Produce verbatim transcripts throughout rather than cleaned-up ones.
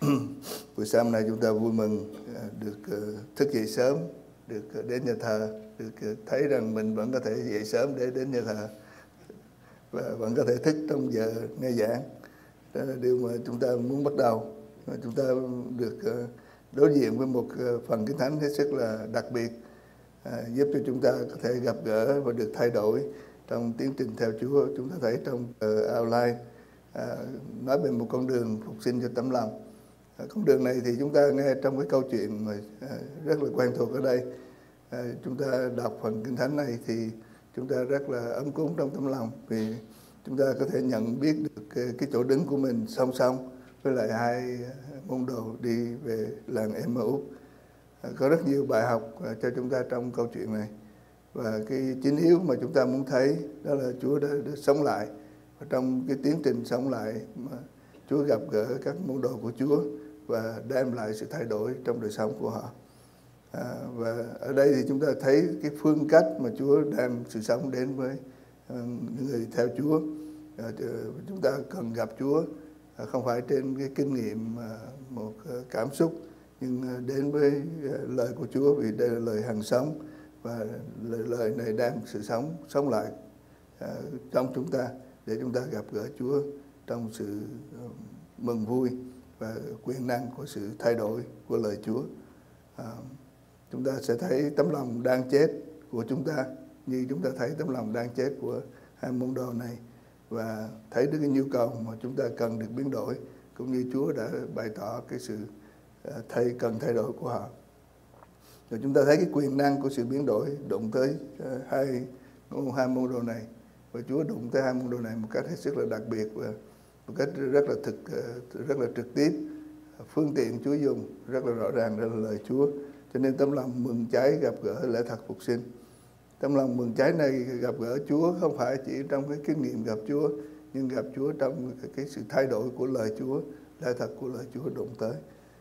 Buổi sáng nay chúng ta vui mừng được thức dậy sớm, được đến nhà thờ, được thấy rằng mình vẫn có thể dậy sớm để đến nhà thờ và vẫn có thể thức trong giờ nghe giảng. Đó là điều mà chúng ta muốn bắt đầu. Chúng ta được đối diện với một phần Kinh Thánh hết sức là đặc biệt, à, giúp cho chúng ta có thể gặp gỡ và được thay đổi trong tiến trình theo Chúa. Chúng ta thấy trong uh, outline à, nói về một con đường phục sinh cho tấm lòng. À, con đường này thì chúng ta nghe trong cái câu chuyện mà à, rất là quen thuộc ở đây. À, chúng ta đọc phần Kinh Thánh này thì chúng ta rất là ấm cúng trong tấm lòng, vì chúng ta có thể nhận biết được cái, cái chỗ đứng của mình song song với lại hai môn đồ đi về làng Emmaus. À, có rất nhiều bài học à, cho chúng ta trong câu chuyện này, và cái chính yếu mà chúng ta muốn thấy đó là Chúa đã được sống lại, và trong cái tiến trình sống lại mà Chúa gặp gỡ các môn đồ của Chúa và đem lại sự thay đổi trong đời sống của họ. À, và ở đây thì chúng ta thấy cái phương cách mà Chúa đem sự sống đến với uh, những người theo Chúa. À, chúng ta cần gặp Chúa à, không phải trên cái kinh nghiệm à, một uh, cảm xúc, nhưng uh, đến với uh, lời của Chúa, vì đây là lời hằng sống, và lời, lời này đem sự sống sống lại uh, trong chúng ta, để chúng ta gặp gỡ Chúa trong sự uh, mừng vui và quyền năng của sự thay đổi của lời Chúa. À, chúng ta sẽ thấy tấm lòng đang chết của chúng ta như chúng ta thấy tấm lòng đang chết của hai môn đồ này, và thấy được cái nhu cầu mà chúng ta cần được biến đổi, cũng như Chúa đã bày tỏ cái sự thay cần thay đổi của họ. Rồi chúng ta thấy cái quyền năng của sự biến đổi đụng tới hai hai môn đồ này, và Chúa đụng tới hai môn đồ này một cách hết sức là đặc biệt và một cách rất là thực rất là trực tiếp. Phương tiện Chúa dùng rất là rõ ràng, đó là lời Chúa. Cho nên tấm lòng mừng cháy gặp gỡ lẽ thật phục sinh. Tấm lòng mừng cháy này gặp gỡ Chúa không phải chỉ trong cái kinh nghiệm gặp Chúa, nhưng gặp Chúa trong cái, cái sự thay đổi của lời Chúa, lẽ thật của lời Chúa đụng tới.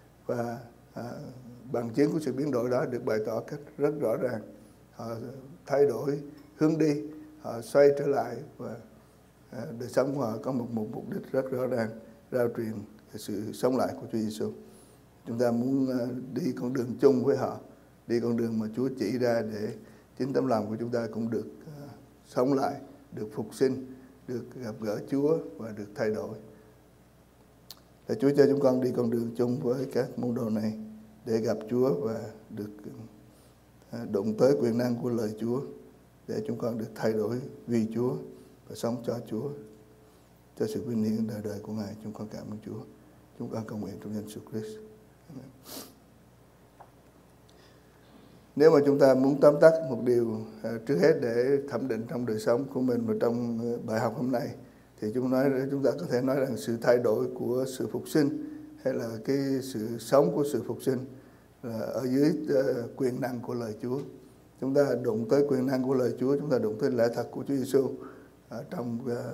Và à, bằng chứng của sự biến đổi đó được bày tỏ cách rất rõ ràng. Họ thay đổi hướng đi, họ xoay trở lại, và à, đời sống của họ có một, một mục đích rất rõ ràng, rao truyền sự sống lại của Chúa Giêsu. Chúng ta muốn đi con đường chung với họ, đi con đường mà Chúa chỉ ra, để chính tấm lòng của chúng ta cũng được uh, sống lại, được phục sinh, được gặp gỡ Chúa và được thay đổi. Để Chúa cho chúng con đi con đường chung với các môn đồ này, để gặp Chúa và được uh, đụng tới quyền năng của lời Chúa, để chúng con được thay đổi vì Chúa và sống cho Chúa, cho sự vinh hiển đời đời của Ngài. Chúng con cảm ơn Chúa. Chúng con cầu nguyện trong danh Jesus Christ. Nếu mà chúng ta muốn tóm tắt một điều trước hết để thẩm định trong đời sống của mình và trong bài học hôm nay, thì chúng nói chúng ta có thể nói rằng sự thay đổi của sự phục sinh, hay là cái sự sống của sự phục sinh là ở dưới quyền năng của lời Chúa. Chúng ta đụng tới quyền năng của lời Chúa, chúng ta đụng tới lẽ thật của Chúa Giêsu trong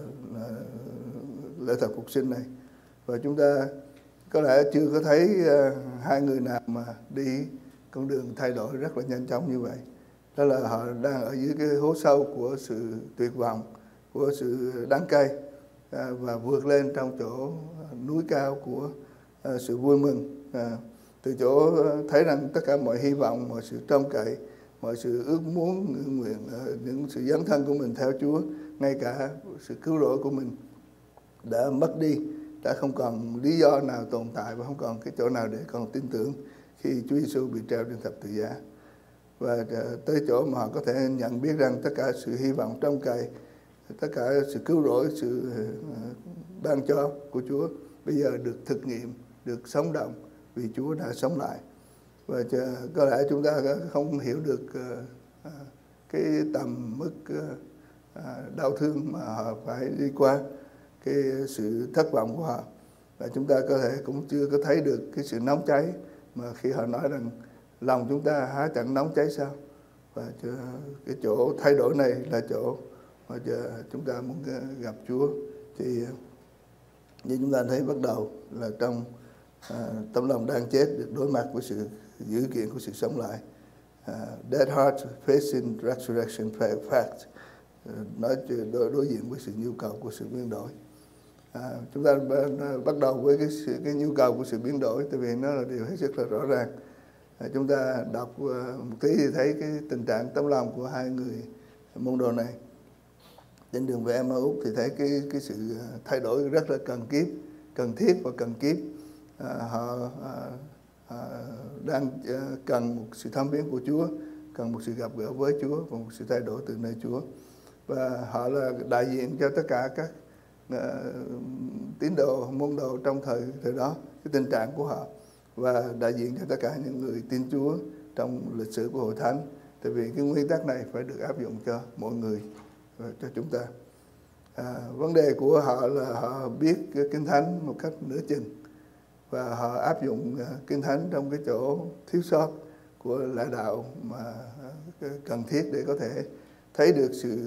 lẽ thật phục sinh này. Và chúng ta có lẽ chưa có thấy uh, hai người nào mà đi con đường thay đổi rất là nhanh chóng như vậy. Đó là họ đang ở dưới cái hố sâu của sự tuyệt vọng, của sự đắng cay, uh, và vượt lên trong chỗ núi cao của uh, sự vui mừng. Uh, từ chỗ uh, thấy rằng tất cả mọi hy vọng, mọi sự trông cậy, mọi sự ước muốn, nguyện, uh, những sự dấn thân của mình theo Chúa, ngay cả sự cứu rỗi của mình đã mất đi, đã không còn lý do nào tồn tại, và không còn cái chỗ nào để còn tin tưởng khi Chúa Giêsu bị treo trên thập tự giá. Và tới chỗ mà họ có thể nhận biết rằng tất cả sự hy vọng trông cậy, tất cả sự cứu rỗi, sự ban cho của Chúa bây giờ được thực nghiệm, được sống động, vì Chúa đã sống lại. Và có lẽ chúng ta không hiểu được cái tầm mức đau thương mà họ phải đi qua, cái sự thất vọng của họ. Và chúng ta có thể cũng chưa có thấy được cái sự nóng cháy mà khi họ nói rằng lòng chúng ta há chẳng nóng cháy sao. Và cái chỗ thay đổi này là chỗ mà chúng ta muốn gặp Chúa. Thì như chúng ta thấy bắt đầu là trong à, tấm lòng đang chết được đối mặt với sự dữ kiện của sự sống lại. Uh, dead heart facing resurrection fact, uh, nói đối, đối diện với sự nhu cầu của sự biến đổi. À, chúng ta bắt đầu với cái, sự, cái nhu cầu của sự biến đổi, tại vì nó là điều hết sức là rõ ràng. À, chúng ta đọc một tí thì thấy cái tình trạng tấm lòng của hai người môn đồ này. Trên đường về Emmaus thì thấy cái, cái sự thay đổi rất là cần kiếp, cần thiết và cần kiếp. À, họ à, à, đang à, cần một sự thăm viếng của Chúa, cần một sự gặp gỡ với Chúa và một sự thay đổi từ nơi Chúa. Và họ là đại diện cho tất cả các uh, tín đồ, môn đồ trong thời thời đó, cái tình trạng của họ, và đại diện cho tất cả những người tin Chúa trong lịch sử của Hội Thánh. Tại vì cái nguyên tắc này phải được áp dụng cho mọi người và cho chúng ta. À, vấn đề của họ là họ biết cái Kinh Thánh một cách nửa chừng, và họ áp dụng Kinh Thánh trong cái chỗ thiếu sót của lẽ đạo mà cần thiết để có thể thấy được sự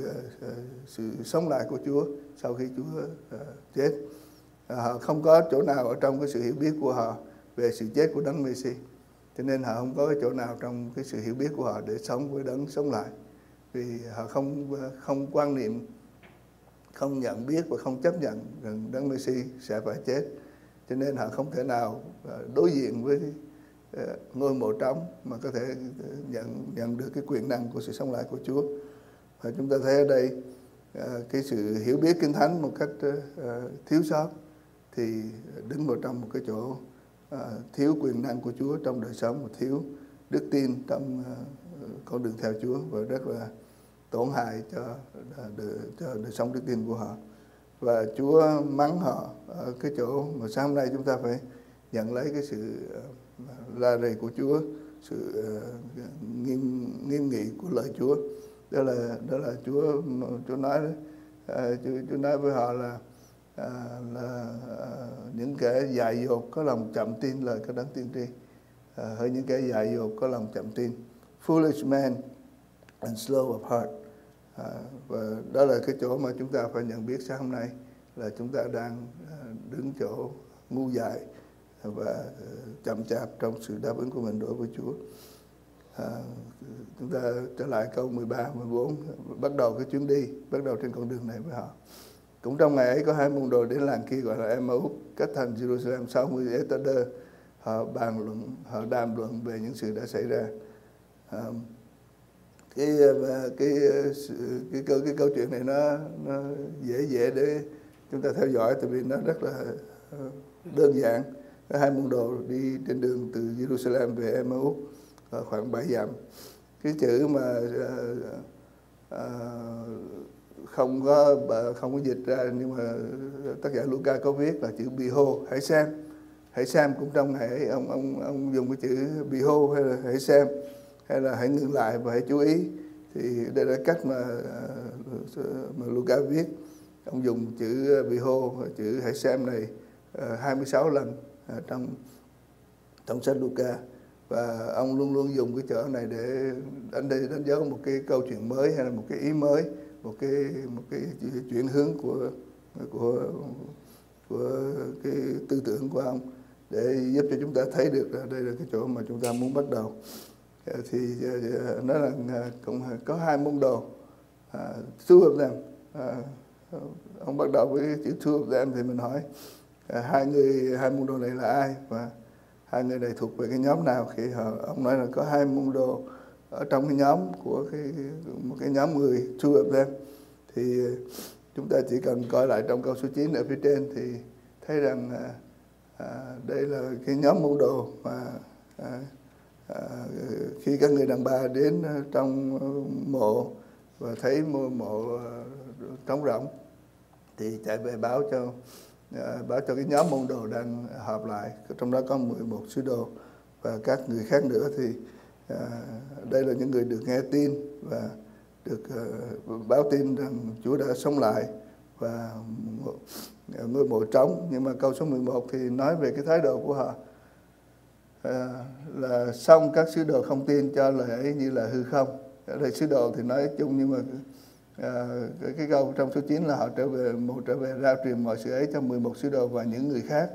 sự sống lại của Chúa sau khi Chúa chết. Họ không có chỗ nào ở trong cái sự hiểu biết của họ về sự chết của Đấng Messi, cho nên họ không có cái chỗ nào trong cái sự hiểu biết của họ để sống với Đấng sống lại, vì họ không không quan niệm, không nhận biết và không chấp nhận rằng Đấng Messi sẽ phải chết, cho nên họ không thể nào đối diện với ngôi mộ trống mà có thể nhận nhận được cái quyền năng của sự sống lại của Chúa. Và chúng ta thấy ở đây cái sự hiểu biết Kinh Thánh một cách thiếu sót thì đứng vào trong một cái chỗ thiếu quyền năng của Chúa trong đời sống, và thiếu đức tin trong con đường theo Chúa, và rất là tổn hại cho đời, cho đời sống đức tin của họ. Và Chúa mắng họ ở cái chỗ mà sáng hôm nay chúng ta phải nhận lấy cái sự la rầy của Chúa, sự nghiêm nghiêm nghị của lời Chúa. Đó là đó là Chúa Chúa nói đó, à, Chúa, Chúa nói với họ là à, là à, những kẻ dại dột có lòng chậm tin lời các đấng tiên tri, à, hay những kẻ dại dột có lòng chậm tin, foolish man and slow of heart. À, và đó là cái chỗ mà chúng ta phải nhận biết sáng hôm nay là chúng ta đang đứng chỗ ngu dại và chậm chạp trong sự đáp ứng của mình đối với Chúa. À, chúng ta trở lại câu mười ba, mười bốn, bắt đầu cái chuyến đi, bắt đầu trên con đường này với họ. Cũng trong ngày ấy có hai môn đồ đến làng kia gọi là Emmaus, cách thành Jerusalem sáu mươi ê-tơ-đơ. Họ bàn luận, họ đàm luận về những sự đã xảy ra. À, cái cái cái câu cái câu chuyện này nó nó dễ dễ để chúng ta theo dõi, tại vì nó rất là đơn giản. Hai môn đồ đi trên đường từ Jerusalem về Emmaus khoảng bảy dặm. Cái chữ mà uh, uh, không có không có dịch ra, nhưng mà tác giả Luca có viết là chữ behold, hãy xem. Hãy xem cũng trong ngày ấy ông ông ông dùng cái chữ behold hay là hãy xem, hay là hãy ngừng lại và hãy chú ý. Thì đây là cách mà mà Luca viết. Ông dùng chữ behold, chữ hãy xem này hai mươi sáu lần trong trong sách Luca, và ông luôn luôn dùng cái chỗ này để đánh đây đánh dấu một cái câu chuyện mới, hay là một cái ý mới, một cái một cái chuyển hướng của của của cái tư tưởng của ông, để giúp cho chúng ta thấy được là đây là cái chỗ mà chúng ta muốn bắt đầu. Thì nó là cũng có hai môn đồ, uh, two of them. Uh, ông bắt đầu với chữ two of them thì mình hỏi uh, hai người hai môn đồ này là ai, và hai người này thuộc về cái nhóm nào. Khi họ, ông nói là có hai môn đồ ở trong cái nhóm của cái một cái nhóm người, two of them, thì chúng ta chỉ cần coi lại trong câu số chín ở phía trên thì thấy rằng uh, uh, đây là cái nhóm môn đồ mà uh, À, khi các người đàn bà đến trong mộ và thấy mộ, mộ trống rỗng thì chạy về báo cho à, báo cho cái nhóm môn đồ đang họp lại, trong đó có mười một sứ đồ và các người khác nữa. Thì à, đây là những người được nghe tin và được à, báo tin rằng Chúa đã sống lại và ngôi mộ trống. Nhưng mà câu số mười một thì nói về cái thái độ của họ. À, là xong các sứ đồ không tin cho lời ấy như là hư không. Lời sứ đồ thì nói chung, nhưng mà à, cái, cái câu trong số chín là họ trở về một trở về rao truyền mọi sự ấy cho mười một sứ đồ và những người khác.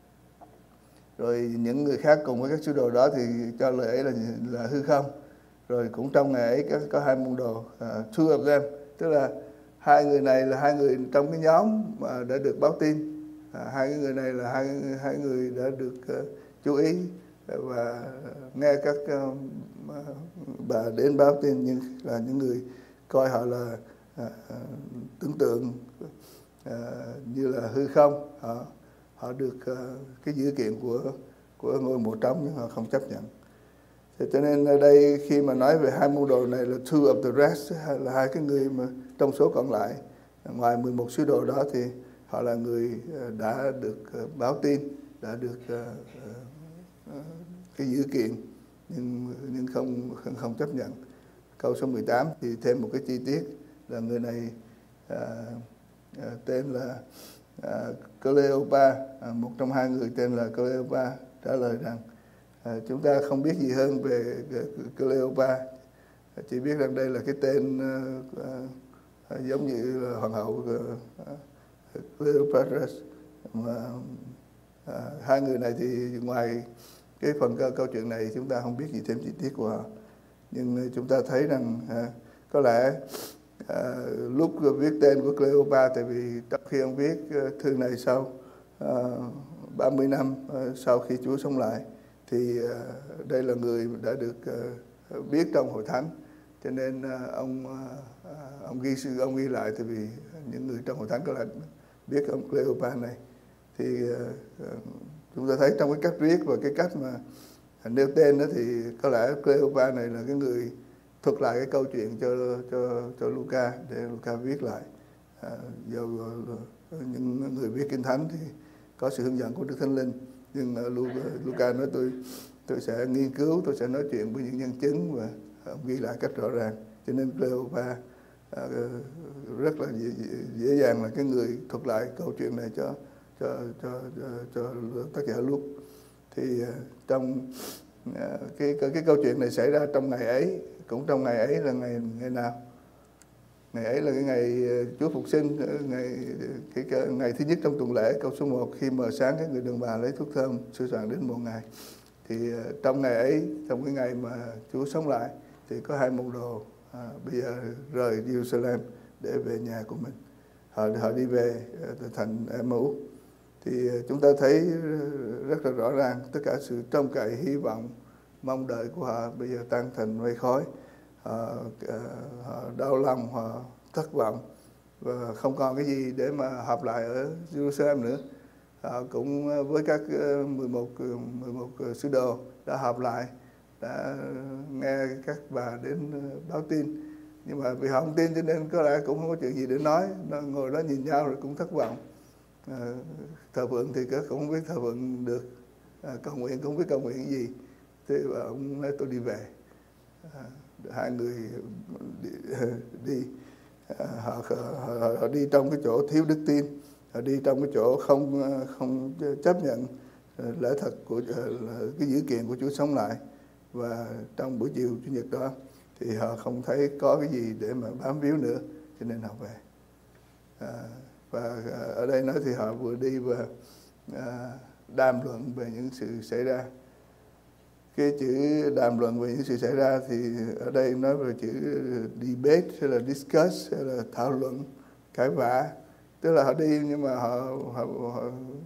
Rồi những người khác cùng với các sứ đồ đó thì cho lời ấy là là hư không. Rồi cũng trong ngày ấy có, có hai môn đồ, uh, two of them, tức là hai người này là hai người trong cái nhóm mà đã được báo tin, À, hai người này là hai hai người đã được uh, chú ý và nghe các uh, bà đến báo tin, nhưng là những người coi họ là uh, tưởng tượng uh, như là hư không. Họ họ được uh, cái dữ kiện của của ngôi mộ trống nhưng họ không chấp nhận. Thế cho nên ở đây khi mà nói về hai môn đồ này là two of the rest, là hai cái người mà trong số còn lại, ngoài mười một sứ đồ đó thì họ là người đã được báo tin, đã được uh, uh, cái dữ kiện nhưng nhưng không không, không chấp nhận. Câu số mười tám thì thêm một cái chi tiết là người này uh, uh, tên là uh, Cleopa, uh, một trong hai người tên là Cleopa trả lời rằng uh, chúng ta không biết gì hơn về Cleopa, chỉ biết rằng đây là cái tên uh, uh, giống như là hoàng hậu uh, uh, Cleopatra. Mà uh, hai người này thì ngoài cái phần câu, câu chuyện này chúng ta không biết gì thêm chi tiết của họ, nhưng chúng ta thấy rằng uh, có lẽ uh, lúc viết tên của Cleopa, tại vì trong khi ông viết uh, thư này sau uh, ba mươi năm uh, sau khi Chúa sống lại, thì uh, đây là người đã được uh, biết trong hội thánh, cho nên uh, ông uh, ông ghi sự ông ghi lại, tại vì những người trong hội thánh có lẽ biết ông Cleopa này. Thì uh, uh, chúng ta thấy trong cái cách viết và cái cách mà nêu tên đó thì có lẽ Cleopa này là cái người thuật lại cái câu chuyện cho cho cho Luca để Luca viết lại. À, do những người viết Kinh Thánh thì có sự hướng dẫn của Đức Thánh Linh, nhưng uh, Luca nói tôi tôi sẽ nghiên cứu, tôi sẽ nói chuyện với những nhân chứng và ông ghi lại cách rõ ràng. Cho nên Cleopa uh, rất là dễ, dễ dàng là cái người thuật lại câu chuyện này cho cho cho cho, cho tác giả Luke. Thì uh, trong uh, cái, cái cái câu chuyện này xảy ra trong ngày ấy, cũng trong ngày ấy là ngày ngày nào? Ngày ấy là cái ngày Chúa phục sinh, ngày cái, cái ngày thứ nhất trong tuần lễ, câu số một, khi mờ sáng cái người đàn bà lấy thuốc thơm sửa soạn đến một ngày. Thì uh, trong ngày ấy, trong cái ngày mà Chúa sống lại, thì có hai môn đồ uh, bây giờ rời Jerusalem để về nhà của mình. Họ họ đi về uh, thành Emmaus. Thì uh, chúng ta thấy rất là rõ ràng tất cả sự trông cậy, hy vọng, mong đợi của họ bây giờ tan thành mây khói. Họ, uh, họ đau lòng, họ thất vọng và không còn cái gì để mà họp lại ở Jerusalem nữa. Họ cũng với các mười một sứ đồ đã họp lại, đã nghe các bà đến báo tin, nhưng mà vì họ không tin cho nên có lẽ cũng không có chuyện gì để nói, nó ngồi đó nhìn nhau rồi cũng thất vọng. À, thờ phượng thì cũng không biết thờ phượng được, à, cầu nguyện cũng không biết cầu nguyện cái gì. Thế và ông nói tôi đi về. À, hai người đi, đi à, họ, họ, họ đi trong cái chỗ thiếu đức tin, họ đi trong cái chỗ không không chấp nhận lẽ thật của cái dữ kiện của Chúa sống lại. Và trong buổi chiều Chủ nhật đó thì họ không thấy có cái gì để mà bám víu nữa, cho nên họ về. À, và ở đây nói thì họ vừa đi và à, đàm luận về những sự xảy ra. Cái chữ đàm luận về những sự xảy ra thì ở đây nói về chữ debate hay là discuss hay là thảo luận, cãi vã. Tức là họ đi nhưng mà họ, họ, họ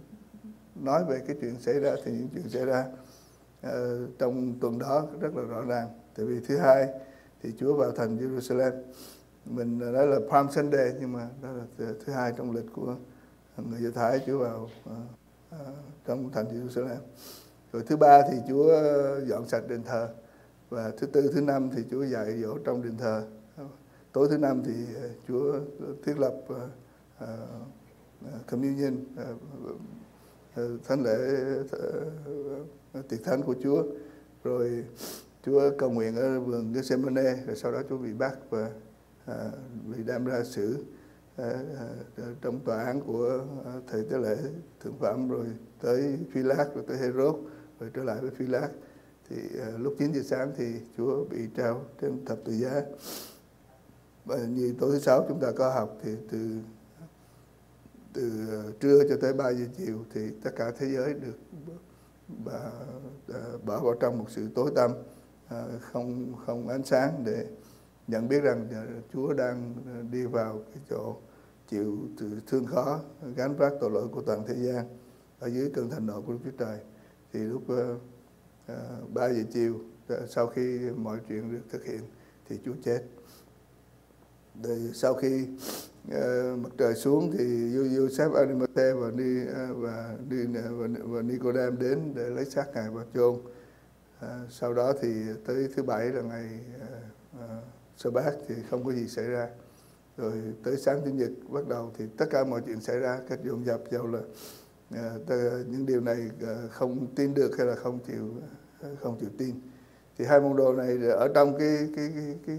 nói về cái chuyện xảy ra, thì những chuyện xảy ra uh, trong tuần đó rất là rõ ràng. Tại vì thứ hai thì Chúa vào thành Jerusalem. Mình nói là Palm Sunday, nhưng mà đó là thứ hai trong lịch của người Do Thái, Chúa vào uh, uh, trong thành Jerusalem. Rồi thứ ba thì Chúa dọn sạch đền thờ. Và thứ tư, thứ năm thì Chúa dạy dỗ trong đền thờ. Tối thứ năm thì Chúa thiết lập uh, uh, communion, uh, uh, thánh lễ uh, tiệc thánh của Chúa. Rồi Chúa cầu nguyện ở vườn Gethsemane, rồi sau đó Chúa bị bắt và uh, bị đem ra xử uh, uh, trong tòa án của uh, thầy tế lễ thượng phẩm, rồi tới Phi-lát, rồi tới Hê-rốt, rồi trở lại với Phi-lát. Thì uh, lúc chín giờ sáng thì Chúa bị treo trên thập tự giá. Và như tối thứ sáu chúng ta có học thì từ từ trưa cho tới ba giờ chiều thì tất cả thế giới được bà, bỏ vào trong một sự tối tăm, không không ánh sáng, để nhận biết rằng Chúa đang đi vào cái chỗ chịu thương khó, gánh vác tội lỗi của toàn thế gian ở dưới cơn thịnh nộ của Đức Chúa Trời. Thì lúc ba uh, giờ chiều, sau khi mọi chuyện được thực hiện thì Chúa chết. Rồi sau khi uh, mặt trời xuống thì Joseph Arimathea và đi uh, và đi và, và Nicodem đến để lấy xác Ngài và chôn. Uh, sau đó thì tới thứ bảy là ngày uh, uh, Sa-bát thì không có gì xảy ra. Rồi tới sáng Chủ nhật bắt đầu thì tất cả mọi chuyện xảy ra, cách dồn dập dầu là uh, những điều này uh, không tin được hay là không chịu uh, không chịu tin. Thì hai môn đồ này ở trong cái cái cái, cái,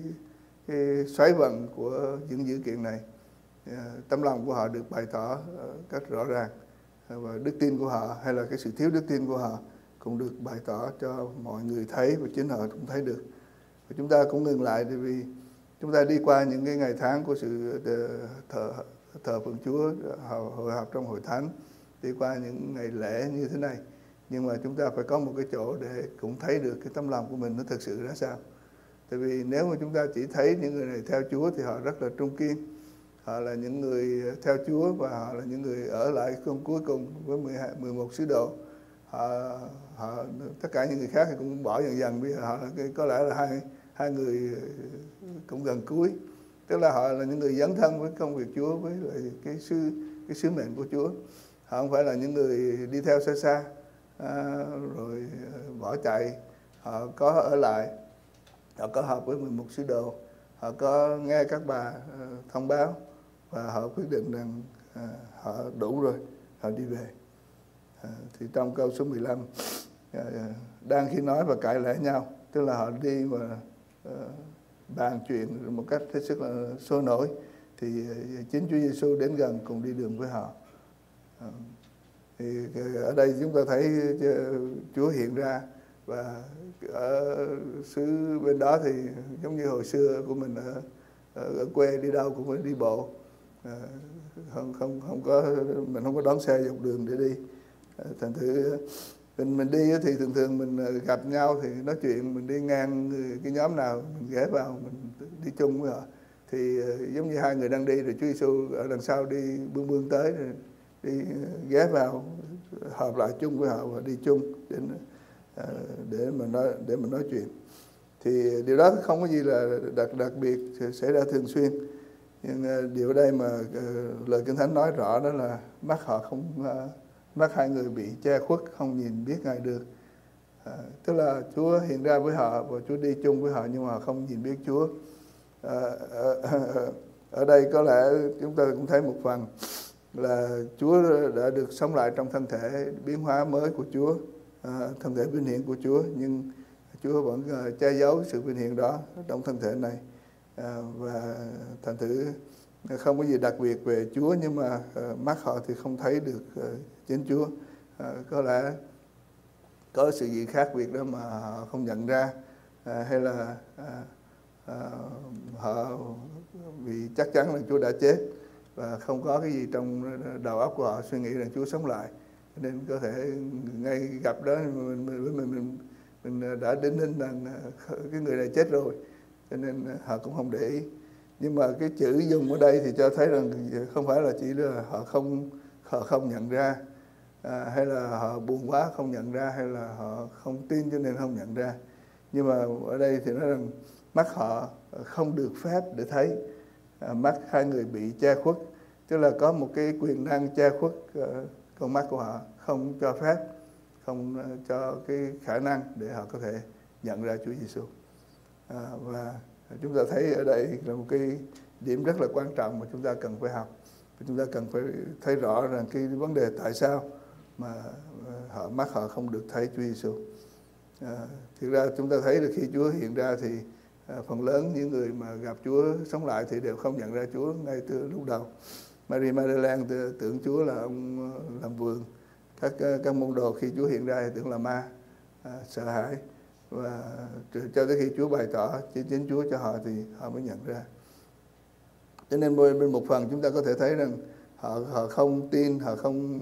cái xoáy vận của những dữ kiện này, uh, tấm lòng của họ được bày tỏ uh, cách rõ ràng, uh, và đức tin của họ hay là cái sự thiếu đức tin của họ cũng được bày tỏ cho mọi người thấy, và chính họ cũng thấy được. Và chúng ta cũng ngừng lại bởi vì chúng ta đi qua những cái ngày tháng của sự thờ, thờ phượng Chúa, hội họp trong hội thánh, đi qua những ngày lễ như thế này. Nhưng mà chúng ta phải có một cái chỗ để cũng thấy được cái tấm lòng của mình nó thực sự ra sao. Tại vì nếu mà chúng ta chỉ thấy những người này theo Chúa thì họ rất là trung kiên. Họ là những người theo Chúa và họ là những người ở lại cùng cuối cùng với mười hai, mười một sứ đồ. Họ, họ, tất cả những người khác thì cũng bỏ dần dần. Bây giờ họ có lẽ là hai, hai người cũng gần cuối. Tức là họ là những người dấn thân với công việc Chúa, với lại cái sứ, cái sứ mệnh của Chúa. Họ không phải là những người đi theo xa xa à, rồi bỏ chạy. Họ có ở lại, họ có họp với mười một sứ đồ, họ có nghe các bà uh, thông báo và họ quyết định rằng uh, họ đủ rồi, họ đi về. Uh, thì trong câu số mười lăm, uh, đang khi nói và cãi lẽ nhau, tức là họ đi và uh, bàn chuyện một cách hết sức là sôi nổi, thì uh, chính Chúa Giêsu đến gần cùng đi đường với họ. Uh, thì uh, ở đây chúng ta thấy uh, Chúa hiện ra. Và ở xứ bên đó thì giống như hồi xưa của mình ở, ở quê đi đâu cũng phải đi bộ, à, không không không có mình không có đón xe dọc đường để đi. À, thành thử mình mình đi thì thường thường mình gặp nhau thì nói chuyện, mình đi ngang cái nhóm nào mình ghé vào mình đi chung với họ. Thì giống như hai người đang đi rồi Chúa Giêsu ở đằng sau đi bươn bươn tới rồi đi ghé vào họp lại chung với họ và đi chung đến để mà nói để mà nói chuyện. Thì điều đó không có gì là đặc đặc biệt xảy ra thường xuyên, nhưng điều ở đây mà uh, lời Kinh Thánh nói rõ đó là mắt họ không uh, mắt hai người bị che khuất, không nhìn biết Ngài được. Uh, tức là Chúa hiện ra với họ và Chúa đi chung với họ, nhưng mà không nhìn biết Chúa. Uh, uh, uh, ở đây có lẽ chúng ta cũng thấy một phần là Chúa đã được sống lại trong thân thể biến hóa mới của Chúa. À, thân thể vinh hiển của Chúa, nhưng Chúa vẫn uh, che giấu sự vinh hiển đó trong thân thể này, à, và thành thử không có gì đặc biệt về Chúa, nhưng mà uh, mắt họ thì không thấy được uh, chính Chúa. À, có lẽ có sự gì khác biệt đó mà họ không nhận ra, à, hay là à, à, họ vì chắc chắn là Chúa đã chết và không có cái gì trong đầu óc của họ suy nghĩ rằng Chúa sống lại, nên có thể ngay gặp đó mình mình mình, mình, mình đã đính ninh rằng cái người này chết rồi, cho nên họ cũng không để ý. Nhưng mà cái chữ dùng ở đây thì cho thấy rằng không phải là chỉ là họ không họ không nhận ra, à, hay là họ buồn quá không nhận ra, hay là họ không tin cho nên không nhận ra. Nhưng mà ở đây thì nói rằng mắt họ không được phép để thấy, à, mắt hai người bị che khuất, tức là có một cái quyền năng che khuất uh, con mắt của họ, không cho phép, không cho cái khả năng để họ có thể nhận ra Chúa Giêsu. À, và chúng ta thấy ở đây là một cái điểm rất là quan trọng mà chúng ta cần phải học. Chúng ta cần phải thấy rõ rằng cái vấn đề tại sao mà họ mắt họ không được thấy Chúa Giêsu. À, thực ra chúng ta thấy là khi Chúa hiện ra thì à, phần lớn những người mà gặp Chúa sống lại thì đều không nhận ra Chúa ngay từ lúc đầu. Mary Magdalene tưởng Chúa là ông làm vườn. Các các môn đồ khi Chúa hiện ra thì tưởng là ma, à, sợ hãi, và cho tới khi Chúa bày tỏ chính chính Chúa cho họ thì họ mới nhận ra. Cho nên bên một phần chúng ta có thể thấy rằng họ họ không tin, họ không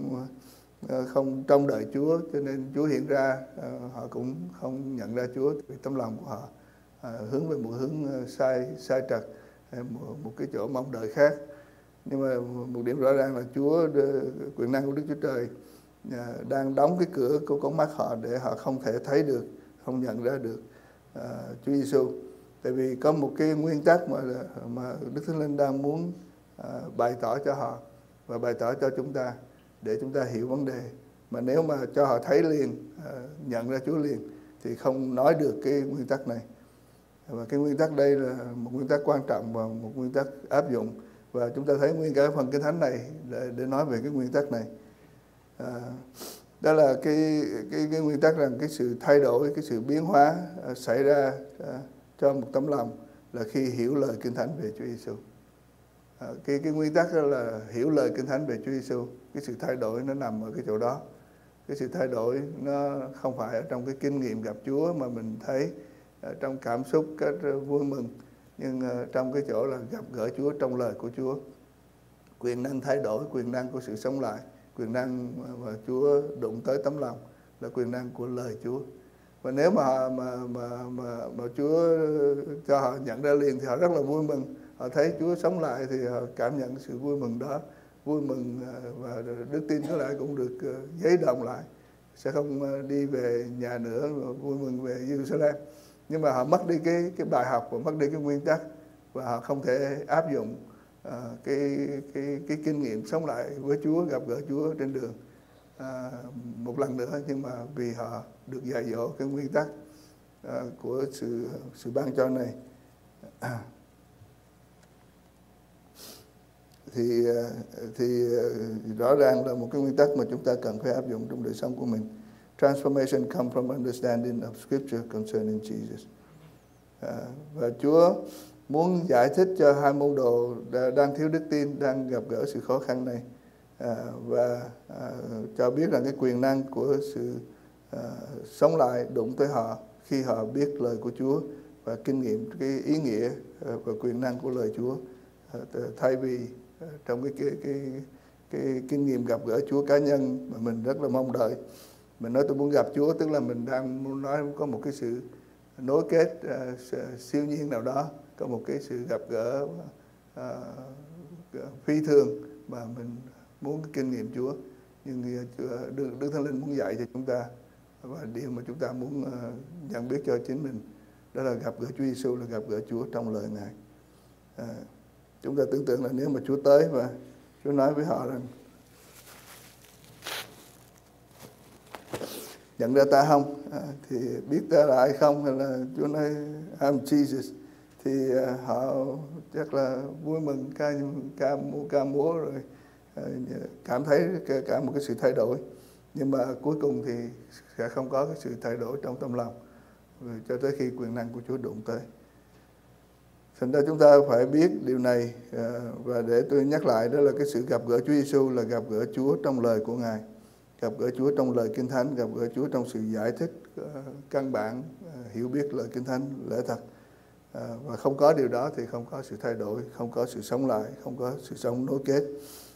không trông đợi Chúa, cho nên Chúa hiện ra họ cũng không nhận ra Chúa, vì tấm lòng của họ à, hướng về một hướng sai sai trật, một, một cái chỗ mong đợi khác. Nhưng mà một điểm rõ ràng là Chúa, quyền năng của Đức Chúa Trời đang đóng cái cửa của con mắt họ để họ không thể thấy được, không nhận ra được uh, Chúa Giêsu. Tại vì có một cái nguyên tắc mà mà Đức Thánh Linh đang muốn uh, bày tỏ cho họ và bày tỏ cho chúng ta để chúng ta hiểu vấn đề. Mà nếu mà cho họ thấy liền, uh, nhận ra Chúa liền thì không nói được cái nguyên tắc này. Và cái nguyên tắc đây là một nguyên tắc quan trọng và một nguyên tắc áp dụng. Và chúng ta thấy nguyên cả phần Kinh Thánh này để, để nói về cái nguyên tắc này. À, đó là cái, cái, cái nguyên tắc rằng cái sự thay đổi, cái sự biến hóa uh, xảy ra uh, cho một tấm lòng là khi hiểu lời Kinh Thánh về Chúa Giêsu. À, cái, cái nguyên tắc đó là hiểu lời Kinh Thánh về Chúa Giêsu. Cái sự thay đổi nó nằm ở cái chỗ đó. Cái sự thay đổi nó không phải ở trong cái kinh nghiệm gặp Chúa mà mình thấy uh, trong cảm xúc, cái vui mừng, nhưng uh, trong cái chỗ là gặp gỡ Chúa trong lời của Chúa. Quyền năng thay đổi, quyền năng của sự sống lại, quyền năng mà Chúa đụng tới tấm lòng là quyền năng của lời Chúa. Và nếu mà mà mà mà, mà Chúa cho họ nhận ra liền thì họ rất là vui mừng. Họ thấy Chúa sống lại thì họ cảm nhận sự vui mừng đó, vui mừng và đức tin có lại cũng được giấy động lại, sẽ không đi về nhà nữa mà vui mừng về Jerusalem. Nhưng mà họ mất đi cái cái bài học và mất đi cái nguyên tắc và họ không thể áp dụng À, cái cái cái kinh nghiệm sống lại với Chúa, gặp gỡ Chúa trên đường à, một lần nữa. Nhưng mà vì họ được dạy dỗ cái nguyên tắc à, của sự sự ban cho này à, thì thì rõ ràng là một cái nguyên tắc mà chúng ta cần phải áp dụng trong đời sống của mình. Transformation comes from understanding of Scripture concerning Jesus. À, và Chúa muốn giải thích cho hai môn đồ đang thiếu đức tin, đang gặp gỡ sự khó khăn này à, và à, cho biết rằng cái quyền năng của sự à, sống lại đụng tới họ khi họ biết lời của Chúa và kinh nghiệm cái ý nghĩa và quyền năng của lời Chúa, à, thay vì à, trong cái cái, cái cái kinh nghiệm gặp gỡ Chúa cá nhân mà mình rất là mong đợi. Mình nói tôi muốn gặp Chúa tức là mình đang muốn nói có một cái sự nối kết uh, siêu nhiên nào đó, có một cái sự gặp gỡ uh, phi thường mà mình muốn cái kinh nghiệm Chúa. Nhưng uh, Đức, Đức Thánh Linh muốn dạy cho chúng ta, và điều mà chúng ta muốn uh, nhận biết cho chính mình đó là gặp gỡ Chúa Giêsu, là gặp gỡ Chúa trong lời Ngài. Uh, chúng ta tưởng tượng là nếu mà Chúa tới và Chúa nói với họ rằng nhận ra ta không, à, thì biết ta là ai không, hay là Chúa nói I'm Jesus, thì à, họ chắc là vui mừng ca ca múa ca múa rồi à, cảm thấy cả, cả một cái sự thay đổi. Nhưng mà cuối cùng thì sẽ không có cái sự thay đổi trong tâm lòng rồi cho tới khi quyền năng của Chúa đụng tới. Thành ra chúng ta phải biết điều này, à, và để tôi nhắc lại đó là cái sự gặp gỡ Chúa Giêsu là gặp gỡ Chúa trong lời của Ngài, gặp gỡ Chúa trong lời Kinh Thánh, gặp gỡ Chúa trong sự giải thích uh, căn bản, uh, hiểu biết lời Kinh Thánh lẽ thật. Uh, và không có điều đó thì không có sự thay đổi, không có sự sống lại, không có sự sống nối kết.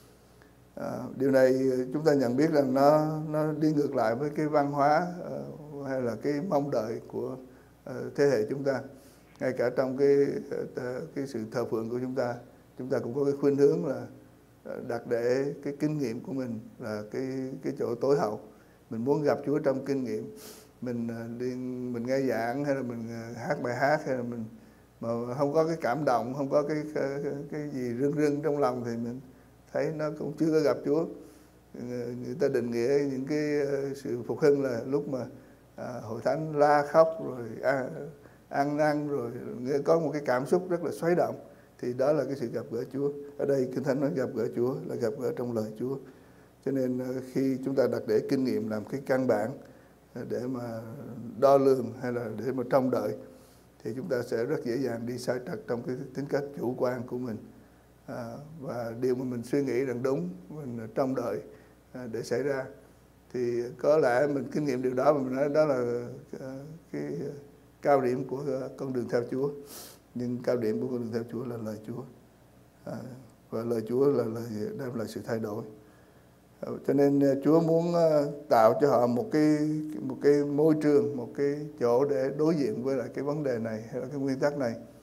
Uh, điều này chúng ta nhận biết rằng nó nó đi ngược lại với cái văn hóa uh, hay là cái mong đợi của uh, thế hệ chúng ta. Ngay cả trong cái uh, cái sự thờ phượng của chúng ta, chúng ta cũng có cái khuynh hướng là đặt để cái kinh nghiệm của mình là cái cái chỗ tối hậu. Mình muốn gặp Chúa trong kinh nghiệm. Mình đi mình nghe giảng hay là mình hát bài hát hay là mình mà không có cái cảm động, không có cái cái, cái gì rưng rưng trong lòng thì mình thấy nó cũng chưa có gặp Chúa. Người ta định nghĩa những cái sự phục hưng là lúc mà à, hội thánh la khóc rồi ăn, ăn năn rồi có một cái cảm xúc rất là xoáy động, thì đó là cái sự gặp gỡ Chúa. Ở đây Kinh Thánh nói gặp gỡ Chúa là gặp gỡ trong lời Chúa. Cho nên khi chúng ta đặt để kinh nghiệm làm cái căn bản để mà đo lường hay là để mà trông đợi, thì chúng ta sẽ rất dễ dàng đi sai trật trong cái tính cách chủ quan của mình. À, và điều mà mình suy nghĩ rằng đúng, mình trông đợi à, để xảy ra, thì có lẽ mình kinh nghiệm điều đó và mình nói đó là cái cao điểm của con đường theo Chúa. Nhưng cao điểm của con đường theo Chúa là lời Chúa, à, và lời Chúa là lời đem lại sự thay đổi. À, cho nên Chúa muốn tạo cho họ một cái một cái môi trường, một cái chỗ để đối diện với lại cái vấn đề này hay là cái nguyên tắc này,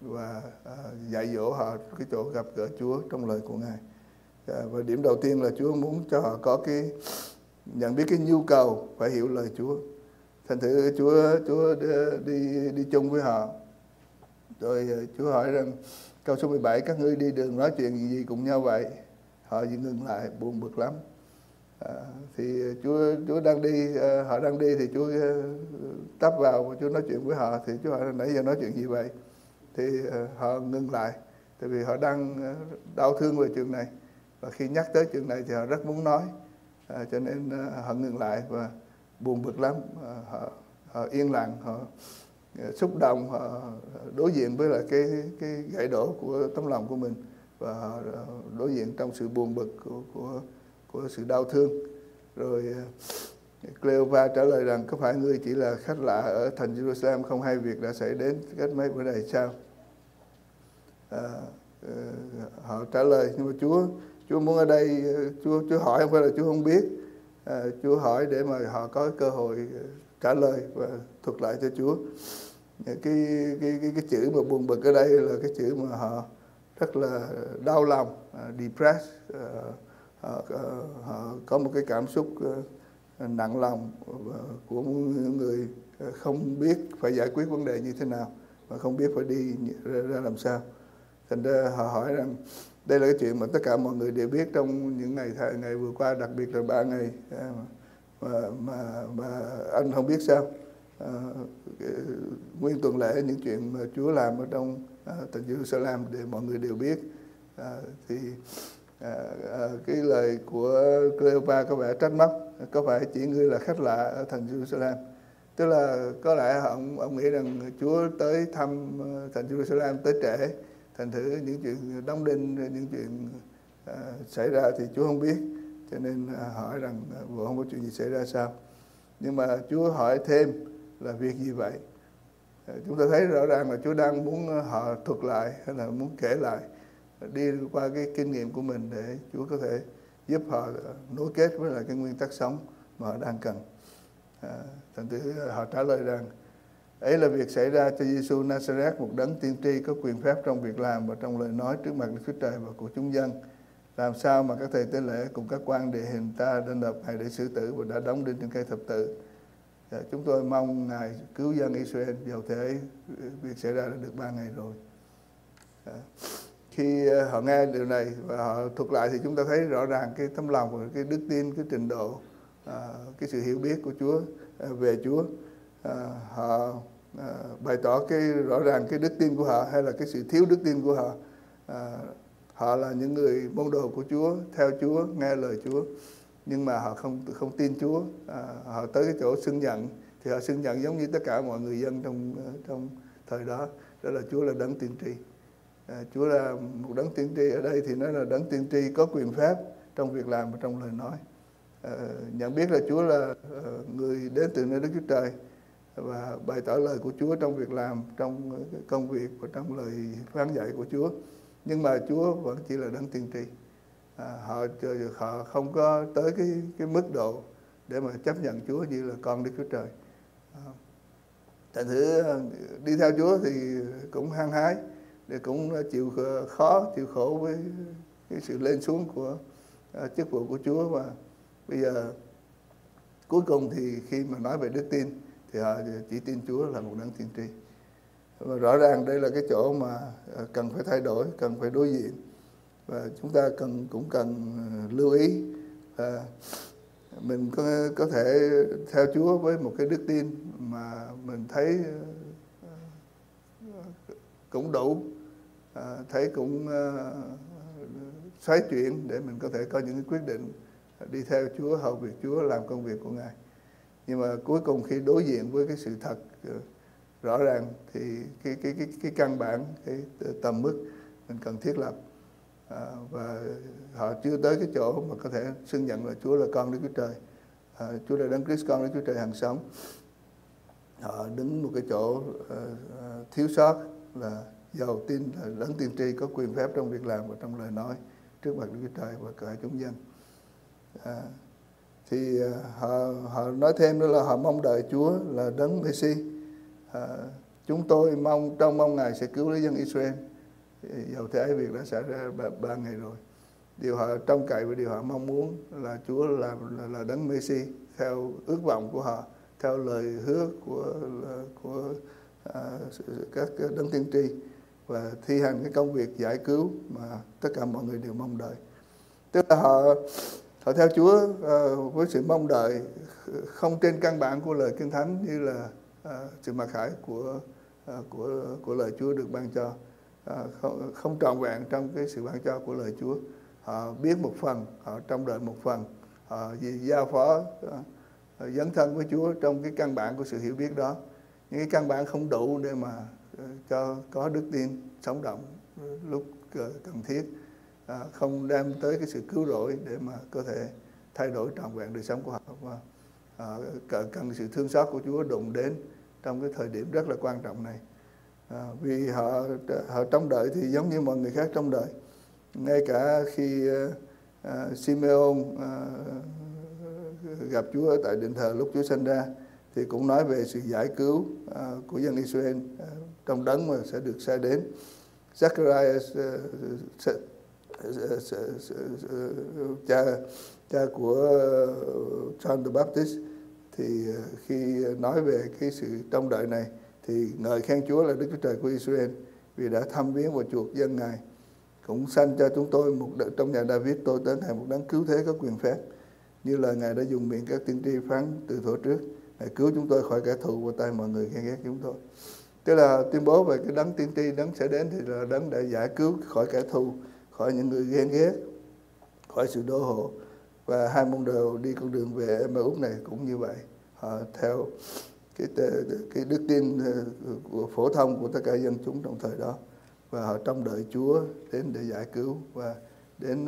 và à, dạy dỗ họ cái chỗ gặp gỡ Chúa trong lời của Ngài. À, và điểm đầu tiên là Chúa muốn cho họ có cái nhận biết cái nhu cầu phải hiểu lời Chúa. Thành thử Chúa Chúa đi đi, đi chung với họ. Rồi Chúa hỏi rằng câu số mười bảy, các ngươi đi đường nói chuyện gì, gì cùng nhau vậy? Họ chỉ ngừng lại, buồn bực lắm. À, thì Chúa Chúa đang đi, à, họ đang đi thì Chúa uh, tấp vào và Chúa nói chuyện với họ. Thì Chúa hỏi nãy giờ nói chuyện gì vậy? Thì uh, họ ngừng lại, tại vì họ đang uh, đau thương về chuyện này, và khi nhắc tới chuyện này thì họ rất muốn nói, à, cho nên uh, họ ngừng lại và buồn bực lắm. À, họ, họ yên lặng, họ uh, xúc động, họ đối diện với lại cái cái gãy đổ của tấm lòng của mình, và họ uh, đối diện trong sự buồn bực của của của sự đau thương. Rồi Cleopa trả lời rằng có phải ngươi chỉ là khách lạ ở thành Jerusalem, không hay việc đã xảy đến cách mấy bữa này sao? À, họ trả lời, nhưng mà Chúa Chúa muốn ở đây, Chúa Chúa hỏi không phải là Chúa không biết, à, Chúa hỏi để mà họ có cơ hội trả lời và thuật lại cho Chúa. Cái cái cái cái chữ mà buồn bực ở đây là cái chữ mà họ rất là đau lòng, uh, depressed, uh, họ, họ có một cái cảm xúc nặng lòng của những người không biết phải giải quyết vấn đề như thế nào và không biết phải đi ra làm sao. Thành ra họ hỏi rằng đây là cái chuyện mà tất cả mọi người đều biết trong những ngày ngày vừa qua, đặc biệt là ba ngày mà, mà, mà anh không biết sao. À, nguyên tuần lễ những chuyện mà Chúa làm ở trong à, thành Jerusalem để mọi người đều biết. À, thì À, à, cái lời của Cleopa có vẻ trách móc, có phải chỉ ngươi là khách lạ ở thành Jerusalem? Tức là có lẽ ông ông nghĩ rằng Chúa tới thăm thành Jerusalem tới trễ, thành thử những chuyện đóng đinh, những chuyện à, xảy ra thì Chúa không biết, cho nên à, hỏi rằng vừa không có chuyện gì xảy ra sao. Nhưng mà Chúa hỏi thêm là việc gì vậy? À, chúng ta thấy rõ ràng là Chúa đang muốn họ thuật lại hay là muốn kể lại, đi qua cái kinh nghiệm của mình để Chúa có thể giúp họ nối kết với lại cái nguyên tắc sống mà họ đang cần. À, thành thử họ trả lời rằng ấy là việc xảy ra cho Giêsu Nazareth, một đấng tiên tri có quyền phép trong việc làm và trong lời nói trước mặt Đức Chúa Trời và của chúng dân. Làm sao mà các thầy tế lễ cùng các quan địa hình ta đã nộp Ngài để xử tử và đã đóng đinh trên cây thập tự. À, chúng tôi mong Ngài cứu dân Israel, dầu thế việc xảy ra đã được ba ngày rồi. À, khi họ nghe điều này và họ thuật lại thì chúng ta thấy rõ ràng cái tấm lòng và cái đức tin, cái trình độ, à, cái sự hiểu biết của Chúa à, về Chúa. À, họ à, bày tỏ cái rõ ràng cái đức tin của họ hay là cái sự thiếu đức tin của họ. À, họ là những người môn đồ của Chúa, theo Chúa, nghe lời Chúa, nhưng mà họ không không tin Chúa. À, họ tới cái chỗ xưng nhận thì họ xưng nhận giống như tất cả mọi người dân trong trong thời đó, đó là Chúa là đấng tiên tri. À, Chúa là một đấng tiên tri, ở đây thì nói là đấng tiên tri có quyền phép trong việc làm và trong lời nói. À, nhận biết là Chúa là uh, người đến từ nơi Đức Chúa Trời và bày tỏ lời của Chúa trong việc làm, trong công việc và trong lời phán dạy của Chúa. Nhưng mà Chúa vẫn chỉ là đấng tiên tri. À, họ họ không có tới cái cái mức độ để mà chấp nhận Chúa như là con Đức Chúa Trời. À, thành thử đi theo Chúa thì cũng hăng hái, để cũng chịu khó, chịu khổ với cái sự lên xuống của uh, chức vụ của Chúa. Và bây giờ cuối cùng thì khi mà nói về đức tin thì họ chỉ tin Chúa là một đấng tiên tri. Và rõ ràng đây là cái chỗ mà uh, cần phải thay đổi, cần phải đối diện, và chúng ta cần cũng cần uh, lưu ý là mình có, có thể theo Chúa với một cái đức tin mà mình thấy uh, cũng đủ. À, thấy cũng uh, xoáy chuyển để mình có thể có những cái quyết định đi theo Chúa, hầu việc Chúa, làm công việc của Ngài. Nhưng mà cuối cùng khi đối diện với cái sự thật uh, rõ ràng thì cái cái cái cái căn bản, cái tầm mức mình cần thiết lập, à, và họ chưa tới cái chỗ mà có thể xưng nhận là Chúa là con Đức Chúa Trời, à, Chúa là Đấng Christ, con Đức Chúa Trời hằng sống. Họ đứng một cái chỗ uh, uh, thiếu sót là giàu tin là đấng tiên tri có quyền phép trong việc làm và trong lời nói trước mặt Đức Chúa Trời và cả chúng dân. À, thì uh, họ họ nói thêm nữa là họ mong đợi Chúa là đấng Messi. À, chúng tôi mong trong mong Ngài sẽ cứu lấy dân Israel. Dầu thế ấy việc đã xảy ra ba, ba ngày rồi. Điều họ trông cậy và điều họ mong muốn là Chúa là, là, là đấng Messi theo ước vọng của họ, theo lời hứa của của à, các đấng tiên tri, và thi hành cái công việc giải cứu mà tất cả mọi người đều mong đợi. Tức là họ họ theo Chúa uh, với sự mong đợi không trên căn bản của lời Kinh Thánh như là uh, sự mặc khải của uh, của của lời Chúa được ban cho, uh, không, không trọn vẹn trong cái sự ban cho của lời Chúa. Họ biết một phần, họ trông đợi một phần, họ vì giao phó uh, dấn thân với Chúa trong cái căn bản của sự hiểu biết đó. Những cái căn bản không đủ để mà uh, cho có đức tin sống động uh, lúc uh, cần thiết. À, không đem tới cái sự cứu rỗi để mà có thể thay đổi trọn vẹn đời sống của họ, và à, cần sự thương xót của Chúa đụng đến trong cái thời điểm rất là quan trọng này. À, vì họ họ trông đợi thì giống như mọi người khác trông đợi. Ngay cả khi à, Simeon à, gặp Chúa tại đền thờ lúc Chúa sinh ra thì cũng nói về sự giải cứu à, của dân Israel à, trong đấng mà sẽ được sai đến. Zachariah sẽ cha cha của John the Baptist thì khi nói về cái sự trông đợi này thì ngợi khen Chúa là Đức Chúa Trời của Israel vì đã thăm viếng và chuộc dân Ngài, cũng sanh cho chúng tôi một đấng trong nhà David tôi tới Ngài một đấng cứu thế có quyền phép, như là Ngài đã dùng miệng các tiên tri phán từ thuở trước. Ngài cứu chúng tôi khỏi kẻ thù và tay mọi người ghen ghét chúng tôi. Tức là tuyên bố về cái đấng tiên tri, đấng sẽ đến thì là đấng đã giải cứu khỏi kẻ thù, khỏi những người ghen ghét, khỏi sự đô hộ. Và hai môn đồ đi con đường về Emmaus này cũng như vậy, họ theo cái cái đức tin của phổ thông của tất cả dân chúng trong thời đó, và họ trông đợi Chúa đến để giải cứu và đến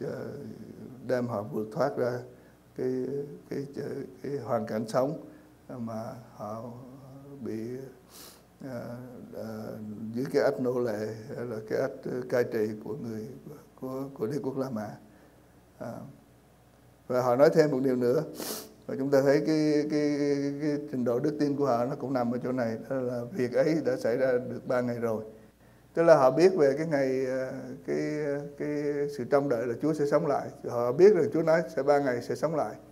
đem họ vượt thoát ra cái cái cái, cái hoàn cảnh sống mà họ bị À, à, dưới cái ách nô lệ hay là cái ách cai trị của người của của đế quốc La Mã. À, và họ nói thêm một điều nữa, và chúng ta thấy cái cái, cái cái trình độ đức tin của họ nó cũng nằm ở chỗ này, đó là việc ấy đã xảy ra được ba ngày rồi. Tức là họ biết về cái ngày cái cái sự trông đợi là Chúa sẽ sống lại, họ biết rằng Chúa nói sẽ ba ngày sẽ sống lại,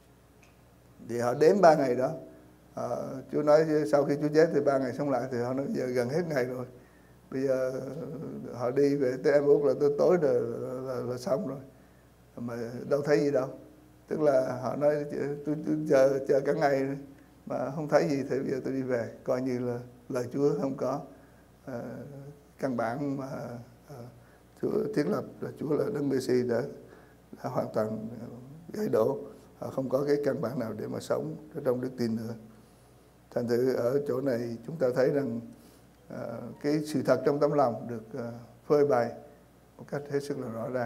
thì họ đếm ba ngày đó. À, Chúa nói sau khi Chúa chết thì ba ngày sống lại, thì họ nói giờ gần hết ngày rồi, bây giờ họ đi về tới Emmaus là tới tối rồi là, là, là xong rồi, mà đâu thấy gì đâu. Tức là họ nói tôi, tôi chờ chờ cả ngày mà không thấy gì thì bây giờ tôi đi về, coi như là lời Chúa không có à, căn bản mà à, Chúa thiết lập là Chúa là đấng Messi đã, đã hoàn toàn gãy đổ, họ không có cái căn bản nào để mà sống trong đức tin nữa. Thành thử ở chỗ này chúng ta thấy rằng uh, cái sự thật trong tấm lòng được uh, phơi bày một cách hết sức là rõ ràng.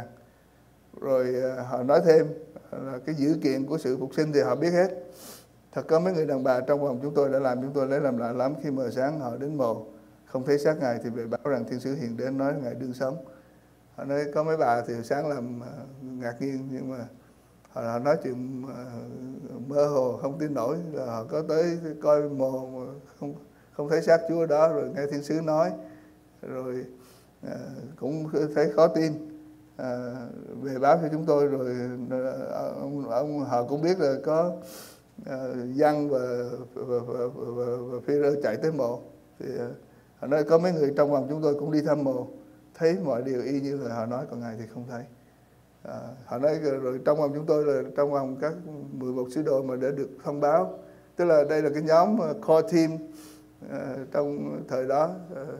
Rồi uh, họ nói thêm là cái dữ kiện của sự phục sinh thì họ biết hết. Thật có mấy người đàn bà trong vòng chúng tôi đã làm chúng tôi lấy làm lạ lắm, khi mờ sáng họ đến mồ không thấy xác Ngài thì về báo rằng thiên sứ hiện đến nói Ngài đương sống. Họ nói có mấy bà thì sáng làm uh, ngạc nhiên, nhưng mà họ nói chuyện uh, mơ hồ không tin nổi, là họ có tới coi mồ mà không không thấy xác Chúa đó, rồi nghe thiên sứ nói, rồi uh, cũng thấy khó tin, uh, về báo cho chúng tôi, rồi uh, ông, ông họ cũng biết là có uh, Giăng và và, và, và, và Phi-rơ chạy tới mộ, thì uh, họ nói có mấy người trong vòng chúng tôi cũng đi thăm mộ, thấy mọi điều y như là họ nói, còn Ngài thì không thấy. À, họ nói rồi trong vòng chúng tôi là trong vòng các mười một sứ đồ mà đã được thông báo, tức là đây là cái nhóm core team uh, trong thời đó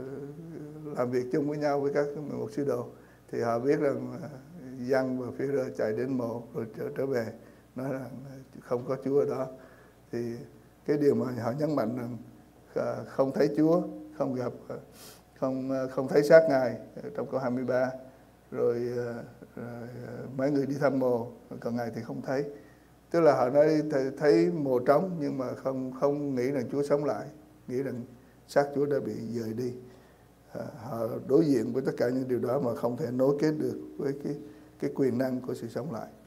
uh, làm việc chung với nhau với các mười một sứ đồ, thì họ biết rằng uh, Giăng và Phi-rơ chạy đến mộ rồi trở, trở về nói rằng không có Chúa ở đó. Thì cái điều mà họ nhấn mạnh rằng uh, không thấy Chúa, không gặp, uh, không uh, không thấy xác Ngài uh, trong câu hai mươi ba, rồi uh, Rồi, mấy người đi thăm mồ, còn Ngài thì không thấy. Tức là họ nói thấy, thấy mồ trống, nhưng mà không không nghĩ rằng Chúa sống lại, nghĩ rằng xác Chúa đã bị dời đi. À, họ đối diện với tất cả những điều đó mà không thể nối kết được với cái cái quyền năng của sự sống lại.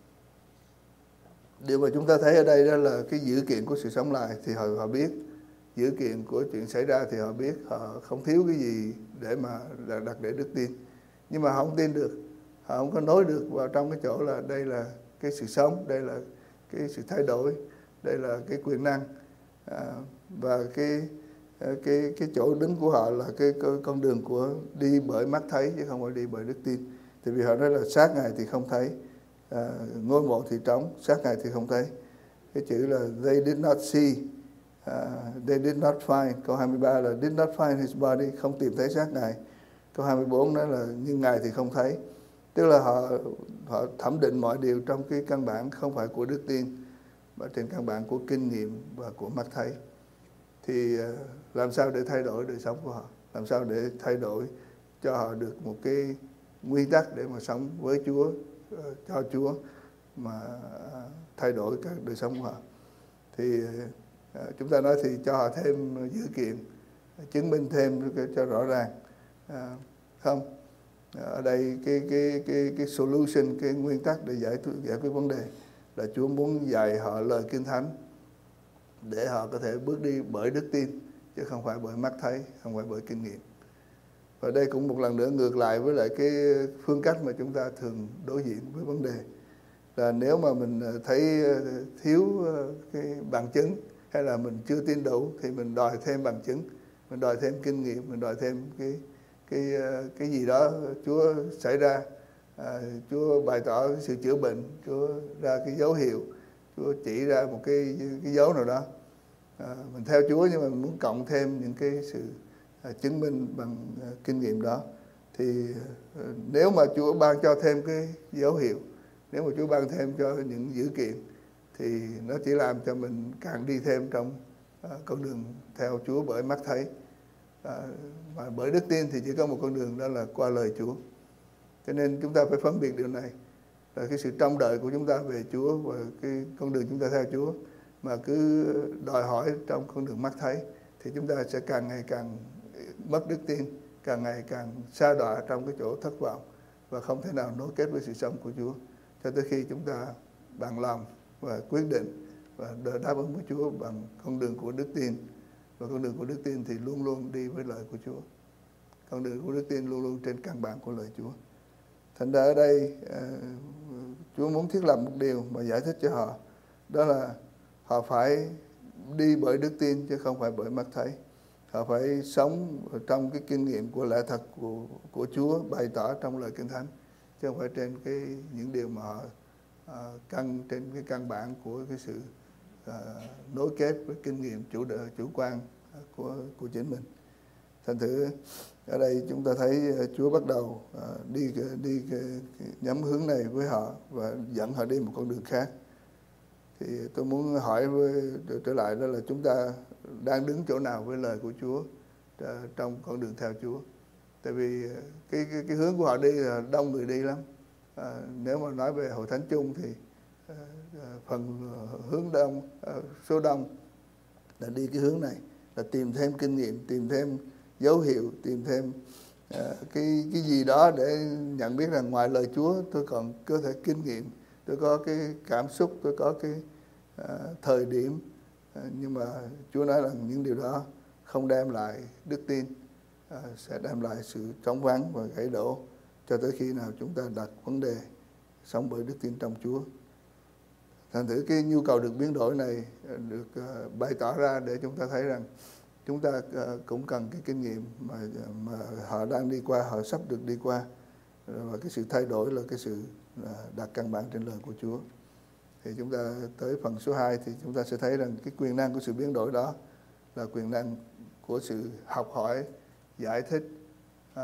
Điều mà chúng ta thấy ở đây đó là cái dữ kiện của sự sống lại thì họ họ biết, dữ kiện của chuyện xảy ra thì họ biết họ không thiếu cái gì để mà đặt để đức tin. Nhưng mà họ không tin được, họ không có nối được vào trong cái chỗ là đây là cái sự sống, đây là cái sự thay đổi, đây là cái quyền năng, à, và cái cái cái chỗ đứng của họ là cái con đường của đi bởi mắt thấy chứ không phải đi bởi đức tin. Thì vì họ nói là xác Ngài thì không thấy, à, ngôi mộ thì trống, xác Ngài thì không thấy. Cái chữ là they did not see, uh, they did not find. Câu hai mươi ba là did not find his body, không tìm thấy xác Ngài. Câu hai mươi bốn nói là nhưng Ngài thì không thấy. Tức là họ họ thẩm định mọi điều trong cái căn bản không phải của đức tin, mà trên căn bản của kinh nghiệm và của mắt thấy. Thì uh, làm sao để thay đổi đời sống của họ? Làm sao để thay đổi cho họ được một cái nguyên tắc để mà sống với Chúa, uh, cho Chúa, mà uh, thay đổi các đời sống của họ. Thì uh, chúng ta nói thì cho họ thêm dữ kiện, chứng minh thêm cho rõ ràng. Uh, không, ở đây cái cái cái cái solution, cái nguyên tắc để giải giải quyết vấn đề là Chúa muốn dạy họ lời Kinh Thánh để họ có thể bước đi bởi đức tin chứ không phải bởi mắt thấy, không phải bởi kinh nghiệm. Và đây cũng một lần nữa ngược lại với lại cái phương cách mà chúng ta thường đối diện với vấn đề, là nếu mà mình thấy thiếu cái bằng chứng hay là mình chưa tin đủ thì mình đòi thêm bằng chứng, mình đòi thêm kinh nghiệm, mình đòi thêm cái cái cái gì đó Chúa xảy ra, à, Chúa bày tỏ cái sự chữa bệnh, Chúa ra cái dấu hiệu, Chúa chỉ ra một cái cái dấu nào đó. À, mình theo Chúa nhưng mà mình muốn cộng thêm những cái sự à, chứng minh bằng à, kinh nghiệm đó. Thì à, nếu mà Chúa ban cho thêm cái dấu hiệu, nếu mà Chúa ban thêm cho những dữ kiện thì nó chỉ làm cho mình càng đi thêm trong à, con đường theo Chúa bởi mắt thấy. À, mà bởi đức tin thì chỉ có một con đường, đó là qua lời Chúa. Cho nên chúng ta phải phân biệt điều này, là cái sự trông đợi của chúng ta về Chúa và cái con đường chúng ta theo Chúa mà cứ đòi hỏi trong con đường mắt thấy thì chúng ta sẽ càng ngày càng mất đức tin, càng ngày càng sa đọa trong cái chỗ thất vọng và không thể nào nối kết với sự sống của Chúa, cho tới khi chúng ta bằng lòng và quyết định và đáp ứng với Chúa bằng con đường của đức tin. Và con đường của đức tin thì luôn luôn đi với lời của Chúa. Con đường của đức tin luôn luôn trên căn bản của lời Chúa. Thành ra ở đây Chúa muốn thiết lập một điều mà giải thích cho họ, đó là họ phải đi bởi đức tin chứ không phải bởi mắt thấy. Họ phải sống trong cái kinh nghiệm của lẽ thật của, của Chúa bày tỏ trong lời Kinh Thánh, chứ không phải trên cái những điều mà họ à, căn trên cái căn bản của cái sự à, nối kết với kinh nghiệm chủ đời, chủ quan của của chính mình. Thành thử ở đây chúng ta thấy Chúa bắt đầu à, đi đi cái, cái nhắm hướng này với họ và dẫn họ đi một con đường khác. Thì tôi muốn hỏi với, trở lại đó là chúng ta đang đứng chỗ nào với lời của Chúa trong con đường theo Chúa. Tại vì cái cái, cái hướng của họ đi là đông người đi lắm. À, nếu mà nói về hội thánh chung thì à, phần hướng đông, à, số đông là đi cái hướng này, là tìm thêm kinh nghiệm, tìm thêm dấu hiệu, tìm thêm à, cái cái gì đó để nhận biết rằng ngoài lời Chúa tôi còn có thể kinh nghiệm, tôi có cái cảm xúc, tôi có cái à, thời điểm, à, nhưng mà Chúa nói rằng những điều đó không đem lại đức tin, à, sẽ đem lại sự trống vắng và gãy đổ cho tới khi nào chúng ta đặt vấn đề sống bởi đức tin trong Chúa. Thành thử cái nhu cầu được biến đổi này được uh, bày tỏ ra để chúng ta thấy rằng chúng ta uh, cũng cần cái kinh nghiệm mà mà họ đang đi qua, họ sắp được đi qua, và cái sự thay đổi là cái sự uh, đặt căn bản trên lời của Chúa. Thì chúng ta tới phần số hai thì chúng ta sẽ thấy rằng cái quyền năng của sự biến đổi đó là quyền năng của sự học hỏi, giải thích, uh,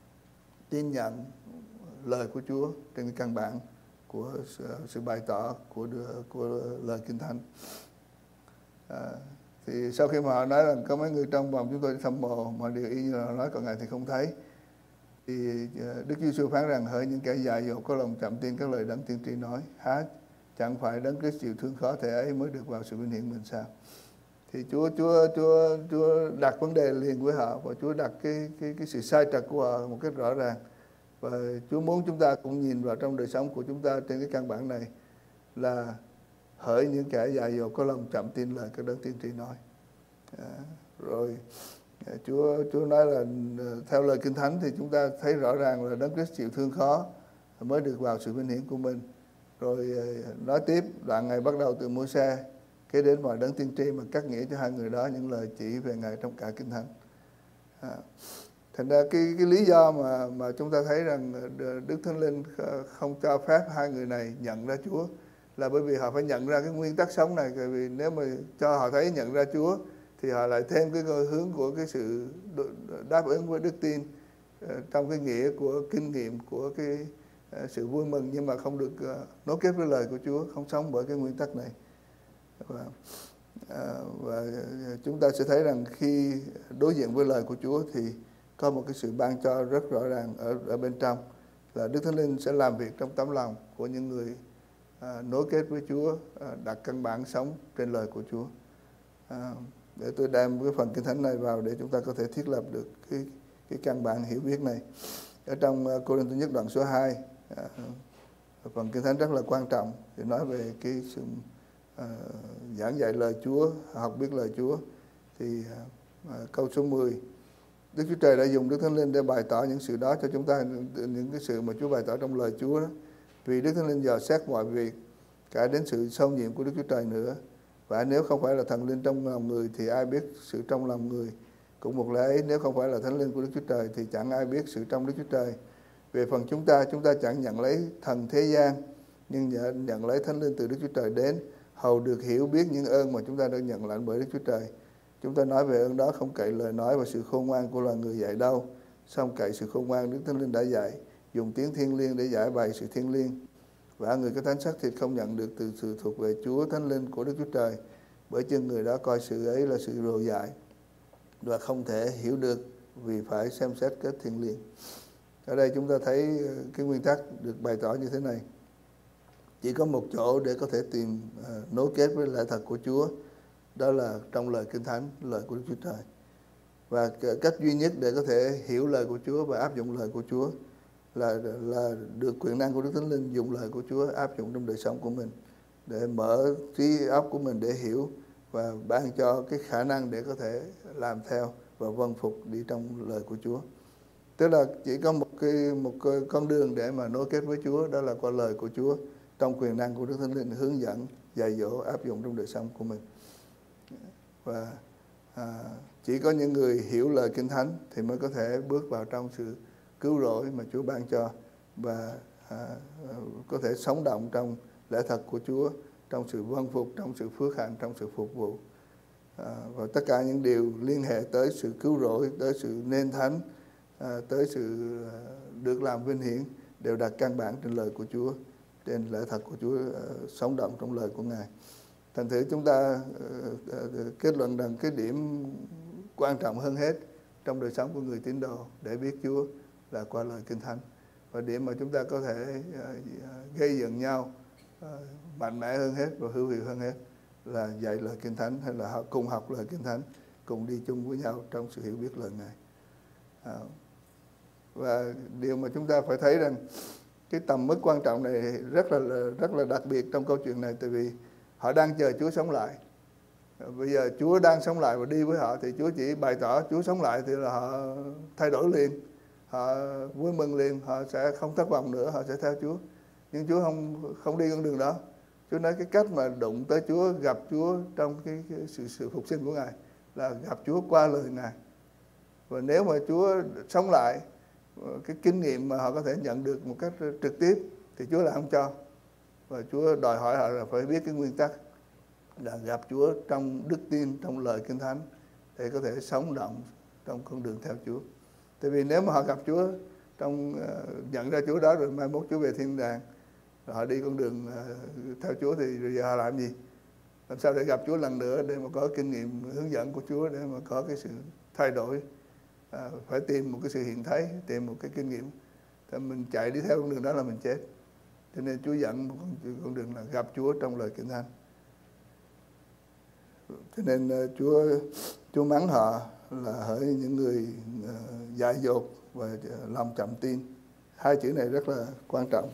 tin nhận lời của Chúa trên cái căn bản của sự, sự bày tỏ của của lời Kinh Thánh. À, thì sau khi mà họ nói rằng có mấy người trong vòng chúng tôi đi thăm mộ, mọi điều y như là họ nói, còn Ngài thì không thấy, thì Đức Giêsu phán rằng hỡi những kẻ dại dột có lòng chậm tin các lời đấng tiên tri nói, há chẳng phải đấng Christ chịu thương khó thể ấy mới được vào sự vinh hiển mình sao? Thì Chúa Chúa Chúa Chúa đặt vấn đề liền với họ, và Chúa đặt cái cái cái sự sai trật của họ một cách rõ ràng. Và Chúa muốn chúng ta cũng nhìn vào trong đời sống của chúng ta trên cái căn bản này, là hỡi những kẻ dại dột có lòng chậm tin lời các đấng tiên tri nói. À, rồi Chúa Chúa nói là theo lời Kinh Thánh thì chúng ta thấy rõ ràng là Đấng Christ chịu thương khó mới được vào sự vinh hiển của mình. Rồi nói tiếp, đoạn Ngài bắt đầu từ Môi-se kế đến mọi đấng tiên tri mà cắt nghĩa cho hai người đó những lời chỉ về Ngài trong cả Kinh Thánh. À, thành ra cái cái lý do mà mà chúng ta thấy rằng Đức Thánh Linh không cho phép hai người này nhận ra Chúa là bởi vì họ phải nhận ra cái nguyên tắc sống này. Bởi vì nếu mà cho họ thấy nhận ra Chúa thì họ lại thêm cái hướng của cái sự đáp ứng với đức tin trong cái nghĩa của kinh nghiệm của cái sự vui mừng, nhưng mà không được nối kết với lời của Chúa, không sống bởi cái nguyên tắc này. Và, và chúng ta sẽ thấy rằng khi đối diện với lời của Chúa thì có một cái sự ban cho rất rõ ràng ở ở bên trong, là Đức Thánh Linh sẽ làm việc trong tấm lòng của những người à, nối kết với Chúa, à, đặt căn bản sống trên lời của Chúa. À, để tôi đem cái phần Kinh Thánh này vào để chúng ta có thể thiết lập được cái cái căn bản hiểu biết này. Ở trong uh, Cô-rinh-tô nhất đoạn số hai, à, phần Kinh Thánh rất là quan trọng để nói về cái sự uh, giảng dạy lời Chúa, học biết lời Chúa. Thì uh, câu số mười, Đức Chúa Trời đã dùng Đức Thánh Linh để bày tỏ những sự đó cho chúng ta, những cái sự mà Chúa bày tỏ trong lời Chúa đó. Vì Đức Thánh Linh dò xét mọi việc, cả đến sự sâu nhiệm của Đức Chúa Trời nữa. Và nếu không phải là thần linh trong lòng người thì ai biết sự trong lòng người. Cũng một lẽ ấy, nếu không phải là Thánh Linh của Đức Chúa Trời thì chẳng ai biết sự trong Đức Chúa Trời. Về phần chúng ta, chúng ta chẳng nhận lấy thần thế gian, nhưng nhận lấy Thánh Linh từ Đức Chúa Trời đến, hầu được hiểu biết những ơn mà chúng ta đã nhận lãnh bởi Đức Chúa Trời. Chúng ta nói về ơn đó không cậy lời nói và sự khôn ngoan của loài người dạy đâu, song cậy sự khôn ngoan Đức Thánh Linh đã dạy, dùng tiếng thiên liêng để giải bày sự thiên liêng. Và người có thánh xác thịt không nhận được từ sự thuộc về Chúa Thánh Linh của Đức Chúa Trời, bởi chân người đó coi sự ấy là sự rồ dại và không thể hiểu được vì phải xem xét kết thiên liêng. Ở đây chúng ta thấy cái nguyên tắc được bày tỏ như thế này. Chỉ có một chỗ để có thể tìm uh, nối kết với lẽ thật của Chúa, đó là trong lời Kinh Thánh, lời của Đức Chúa Trời. Và cách duy nhất để có thể hiểu lời của Chúa và áp dụng lời của Chúa là là được quyền năng của Đức Thánh Linh dùng lời của Chúa áp dụng trong đời sống của mình, để mở trí óc của mình để hiểu và ban cho cái khả năng để có thể làm theo và vâng phục đi trong lời của Chúa. Tức là chỉ có một cái một cái con đường để mà nối kết với Chúa, đó là qua lời của Chúa trong quyền năng của Đức Thánh Linh hướng dẫn, dạy dỗ, áp dụng trong đời sống của mình. Và à, chỉ có những người hiểu lời Kinh Thánh thì mới có thể bước vào trong sự cứu rỗi mà Chúa ban cho, và à, có thể sống động trong lẽ thật của Chúa, trong sự vâng phục, trong sự phước hạnh, trong sự phục vụ. À, và tất cả những điều liên hệ tới sự cứu rỗi, tới sự nên thánh, à, tới sự được làm vinh hiển đều đặt căn bản trên lời của Chúa, trên lẽ thật của Chúa, à, sống động trong lời của Ngài. Thành thử chúng ta uh, uh, kết luận rằng cái điểm quan trọng hơn hết trong đời sống của người tín đồ để biết Chúa là qua lời Kinh Thánh. Và điểm mà chúng ta có thể uh, uh, gây dựng nhau uh, mạnh mẽ hơn hết và hữu hiệu hơn hết là dạy lời Kinh Thánh, hay là cùng học lời Kinh Thánh, cùng đi chung với nhau trong sự hiểu biết lời Ngài. Uh, và điều mà chúng ta phải thấy rằng cái tầm mức quan trọng này rất là rất là đặc biệt trong câu chuyện này, tại vì họ đang chờ Chúa sống lại. Bây giờ Chúa đang sống lại và đi với họ, thì Chúa chỉ bày tỏ Chúa sống lại thì là họ thay đổi liền, họ vui mừng liền, họ sẽ không thất vọng nữa, họ sẽ theo Chúa. Nhưng Chúa không không đi con đường đó. Chúa nói cái cách mà đụng tới Chúa, gặp Chúa trong cái, cái sự sự phục sinh của Ngài là gặp Chúa qua lời Ngài. Và nếu mà Chúa sống lại, cái kinh nghiệm mà họ có thể nhận được một cách trực tiếp thì Chúa là không cho. Và Chúa đòi hỏi họ là phải biết cái nguyên tắc là gặp Chúa trong đức tin, trong lời Kinh Thánh để có thể sống động trong con đường theo Chúa. Tại vì nếu mà họ gặp Chúa trong uh, nhận ra Chúa đó rồi mai mốt Chúa về thiên đàng, rồi họ đi con đường uh, theo Chúa thì rồi giờ họ làm gì? Làm sao để gặp Chúa lần nữa để mà có kinh nghiệm hướng dẫn của Chúa, để mà có cái sự thay đổi? Uh, phải tìm một cái sự hiện thấy, tìm một cái kinh nghiệm. Thì mình chạy đi theo con đường đó là mình chết. Cho nên Chúa dẫn một con đường là gặp Chúa trong lời Kinh Thánh. Cho nên uh, Chúa Chúa mắng họ là hỡi những người uh, dại dột và uh, lòng chậm tin. Hai chữ này rất là quan trọng.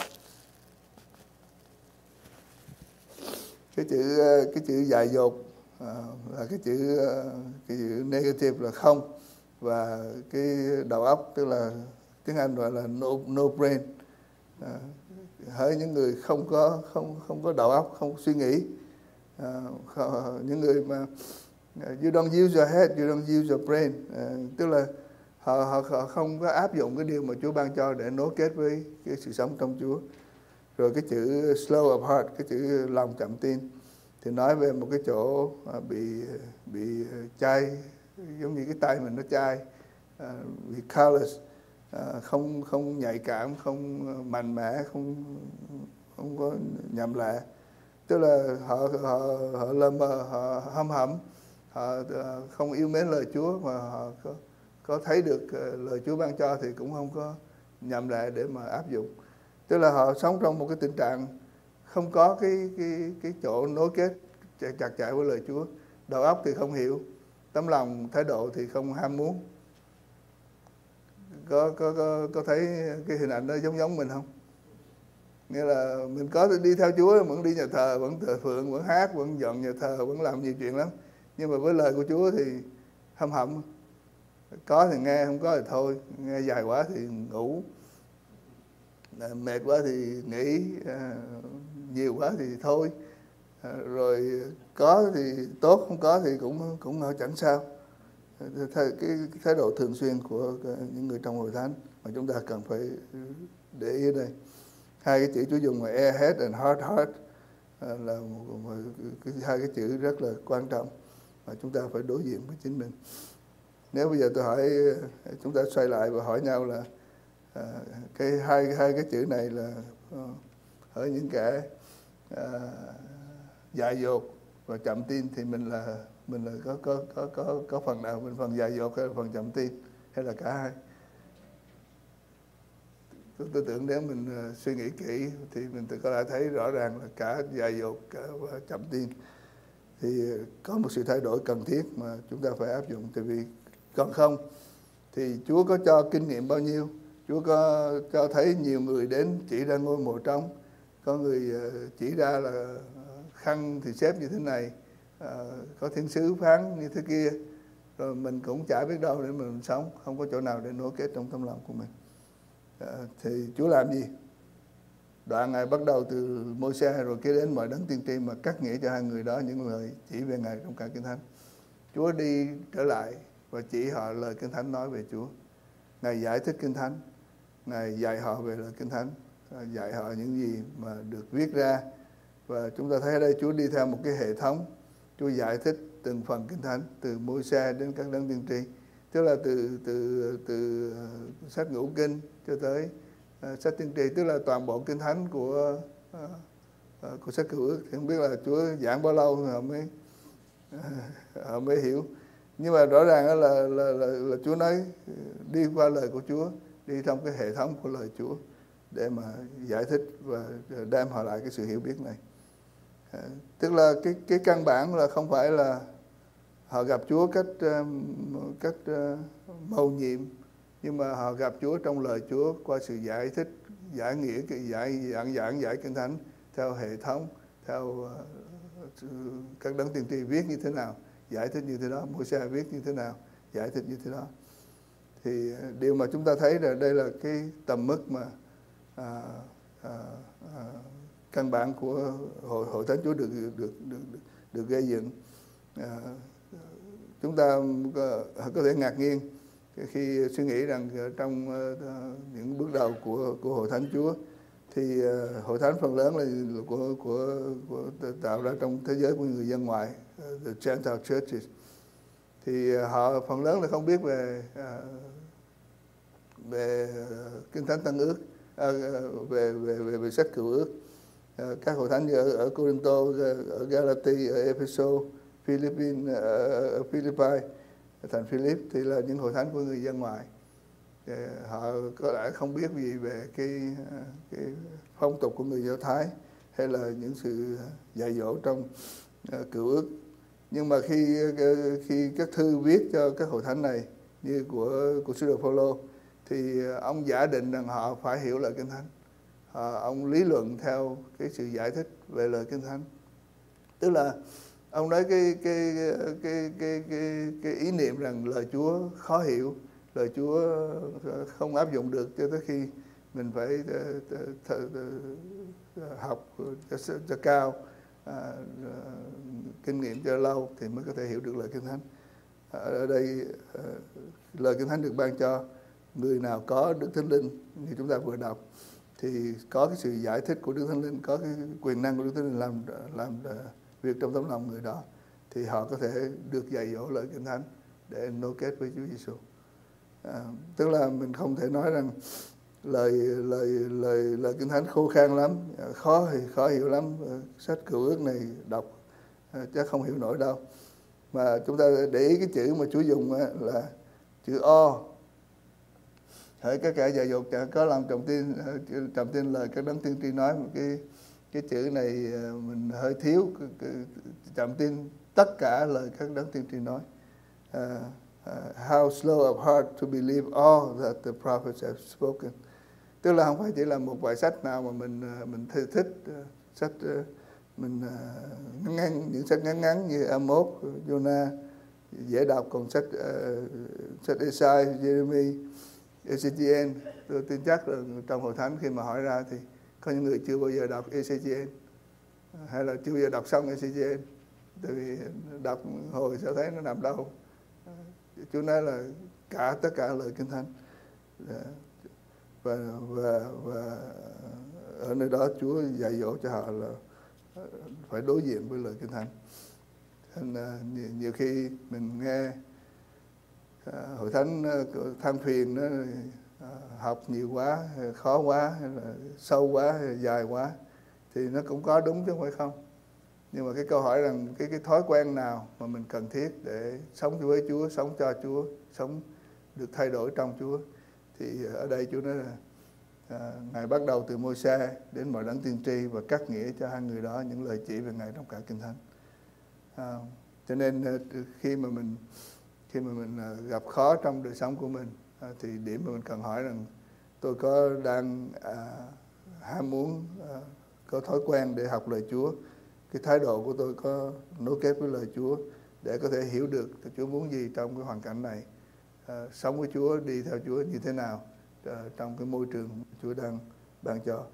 Cái chữ uh, cái chữ dại dột à, là cái chữ cái chữ negative là không, và cái đầu óc tức là tiếng Anh gọi là no, no brain. À, hỡi những người không có không không có đầu óc, không suy nghĩ, à, không, những người mà you don't use your head, you don't use your brain, à, tức là họ, họ họ không có áp dụng cái điều mà Chúa ban cho để nối kết với cái sự sống trong Chúa. Rồi cái chữ slow of heart, cái chữ lòng chậm tin, thì nói về một cái chỗ bị bị chai, giống như cái tay mình nó chai, bị callous, không không nhạy cảm, không mạnh mẽ, không không có nhầm lạ. Tức là họ họ họ lơ mơ, họ hâm hẩm, họ không yêu mến lời Chúa, mà họ có có thấy được lời Chúa ban cho thì cũng không có nhầm lạ để mà áp dụng. Tức là họ sống trong một cái tình trạng không có cái cái cái chỗ nối kết chặt chẽ với lời Chúa. Đầu óc thì không hiểu, tấm lòng thái độ thì không ham muốn. Có có có có thấy cái hình ảnh đó giống giống mình không? Nghĩa là mình có đi theo Chúa, vẫn đi nhà thờ, vẫn thờ phượng, vẫn hát, vẫn dọn nhà thờ, vẫn làm nhiều chuyện lắm. Nhưng mà với lời của Chúa thì hâm hẩm. Có thì nghe, không có thì thôi. Nghe dài quá thì ngủ, mệt quá thì nghỉ, nhiều quá thì thôi. Rồi có thì tốt, không có thì cũng cũng chẳng sao. Cái thái độ thường xuyên của những người trong hội thánh mà chúng ta cần phải để ý đây. Hai cái chữ Chúa dùng là airhead and hard heart là một, một, cái, hai cái chữ rất là quan trọng mà chúng ta phải đối diện với chính mình. Nếu bây giờ tôi hỏi, chúng ta xoay lại và hỏi nhau là à, cái hai hai cái chữ này là uh, ở những kẻ uh, dại dột và chậm tin, thì mình là mình là có có có có có phần nào, mình phần dại dột hay là phần chậm tin, hay là cả hai? Tôi, tôi tưởng nếu mình uh, suy nghĩ kỹ thì mình có thể thấy rõ ràng là cả dại dột cả và chậm tin. Thì có một sự thay đổi cần thiết mà chúng ta phải áp dụng. Tại vì còn không thì Chúa có cho kinh nghiệm bao nhiêu, Chúa có cho thấy nhiều người đến chỉ ra ngôi mộ trống, có người chỉ ra là khăn thì xếp như thế này, có thiên sứ phán như thế kia, rồi mình cũng chả biết đâu để mình sống, không có chỗ nào để nối kết trong tấm lòng của mình. Thì Chúa làm gì? Đoạn Ngài bắt đầu từ Môi-se rồi kế đến mọi đấng tiên tri mà cắt nghĩa cho hai người đó những lời chỉ về Ngài trong cả Kinh Thánh. Chúa đi trở lại và chỉ họ lời Kinh Thánh nói về Chúa. Ngài giải thích Kinh Thánh, Ngài dạy họ về lời Kinh Thánh, dạy họ những gì mà được viết ra. Và chúng ta thấy ở đây Chúa đi theo một cái hệ thống. Chúa giải thích từng phần Kinh Thánh, từ Môi-se đến các đấng tiên tri, tức là từ từ từ sách Ngũ Kinh cho tới uh, sách Tiên tri, tức là toàn bộ Kinh Thánh của uh, uh, của sách Cựu Ước. Thì không biết là Chúa giảng bao lâu họ mới uh, họ mới hiểu. Nhưng mà rõ ràng là, là, là, là, là Chúa nói đi qua lời của Chúa, đi trong cái hệ thống của lời Chúa để mà giải thích và đem họ lại cái sự hiểu biết này. À, tức là cái cái căn bản là không phải là họ gặp Chúa cách cách mầu nhiệm, nhưng mà họ gặp Chúa trong lời Chúa qua sự giải thích, giải nghĩa, cái giải giảng giảng giải Kinh Thánh theo hệ thống, theo uh, các đấng tiên tri viết như thế nào, giải thích như thế đó, Môi-se viết như thế nào, giải thích như thế đó. Thì điều mà chúng ta thấy là đây là cái tầm mức mà à, à, à, căn bản của hội hội thánh Chúa được được được được, được gây dựng. À, chúng ta có thể ngạc nhiên khi suy nghĩ rằng trong những bước đầu của của hội thánh Chúa thì hội thánh phần lớn là của của, của tạo ra trong thế giới của người dân ngoại, the Gentile churches, thì họ phần lớn là không biết về về Kinh Thánh Tân Ước, về về về, về sách Cựu Ước. Các hội thánh như ở, ở Corinto, ở Galati, ở Epheso, Philippines, ở Philippi, thành Philip thì là những hội thánh của người dân ngoài. Họ có lẽ không biết gì về cái cái phong tục của người Do Thái hay là những sự dạy dỗ trong uh, Cựu Ước. Nhưng mà khi khi các thư viết cho các hội thánh này như của của sứ đồ Phaolô thì ông giả định rằng họ phải hiểu lời Kinh Thánh. À, ông lý luận theo cái sự giải thích về lời Kinh Thánh. Tức là Ông nói cái cái cái cái cái cái ý niệm rằng lời Chúa khó hiểu, lời Chúa không áp dụng được cho tới khi mình phải học cho, cho cao, à, kinh nghiệm cho lâu thì mới có thể hiểu được lời Kinh Thánh. Ở đây lời Kinh Thánh được ban cho người nào có Đức Thánh Linh như chúng ta vừa đọc thì có cái sự giải thích của Đức Thánh Linh, có cái quyền năng của Đức Thánh Linh làm làm việc trong tấm lòng người đó, thì họ có thể được dạy dỗ lời Kinh Thánh để nối kết với Chúa Giêsu. À, tức là mình không thể nói rằng lời lời lời lời Kinh Thánh khô khan lắm, khó thì khó hiểu lắm, sách Cựu Ước này đọc chắc không hiểu nổi đâu. Mà chúng ta để ý cái chữ mà Chúa dùng là chữ O. Hỡi các kẻ dạy dột chẳng có lòng trọng tin, trọng tin lời các đấng tiên tri nói. Một cái cái chữ này mình hơi thiếu, trọng tin tất cả lời các đấng tiên tri nói. Uh, uh, how slow of heart to believe all that the prophets have spoken. Tức là không phải chỉ là một vài sách nào mà mình mình thích, thích uh, sách uh, mình uh, ngắn ngắn, những sách ngắn ngắn như Amos, Jonah dễ đọc, còn sách uh, sách Esai, Jeremy, Ezechiel, tôi tin chắc là trong hội thánh khi mà hỏi ra thì có những người chưa bao giờ đọc Ezechiel hay là chưa bao giờ đọc xong Ezechiel, tại vì đọc hồi sẽ thấy nó nằm đâu. Chúa nói là cả tất cả lời Kinh Thánh, và và và ở nơi đó Chúa dạy dỗ cho họ là phải đối diện với lời Kinh Thánh. Nên nhiều, nhiều khi mình nghe hội thánh than phiền nó học nhiều quá, khó quá, hay là sâu quá, hay là dài quá, thì nó cũng có đúng chứ không phải không. Nhưng mà cái câu hỏi rằng cái cái thói quen nào mà mình cần thiết để sống với Chúa, sống cho Chúa, sống được thay đổi trong Chúa, thì ở đây Chúa nói là à, Ngài bắt đầu từ Môi-se đến mọi đấng tiên tri và cắt nghĩa cho hai người đó những lời chỉ về Ngài trong cả Kinh Thánh. À, cho nên khi mà mình khi mà mình gặp khó trong đời sống của mình, à, thì điểm mà mình cần hỏi rằng tôi có đang à, ham muốn à, có thói quen để học lời Chúa, cái thái độ của tôi có nối kết với lời Chúa để có thể hiểu được Chúa muốn gì trong cái hoàn cảnh này, à, sống với Chúa, đi theo Chúa như thế nào à, trong cái môi trường Chúa đang ban cho.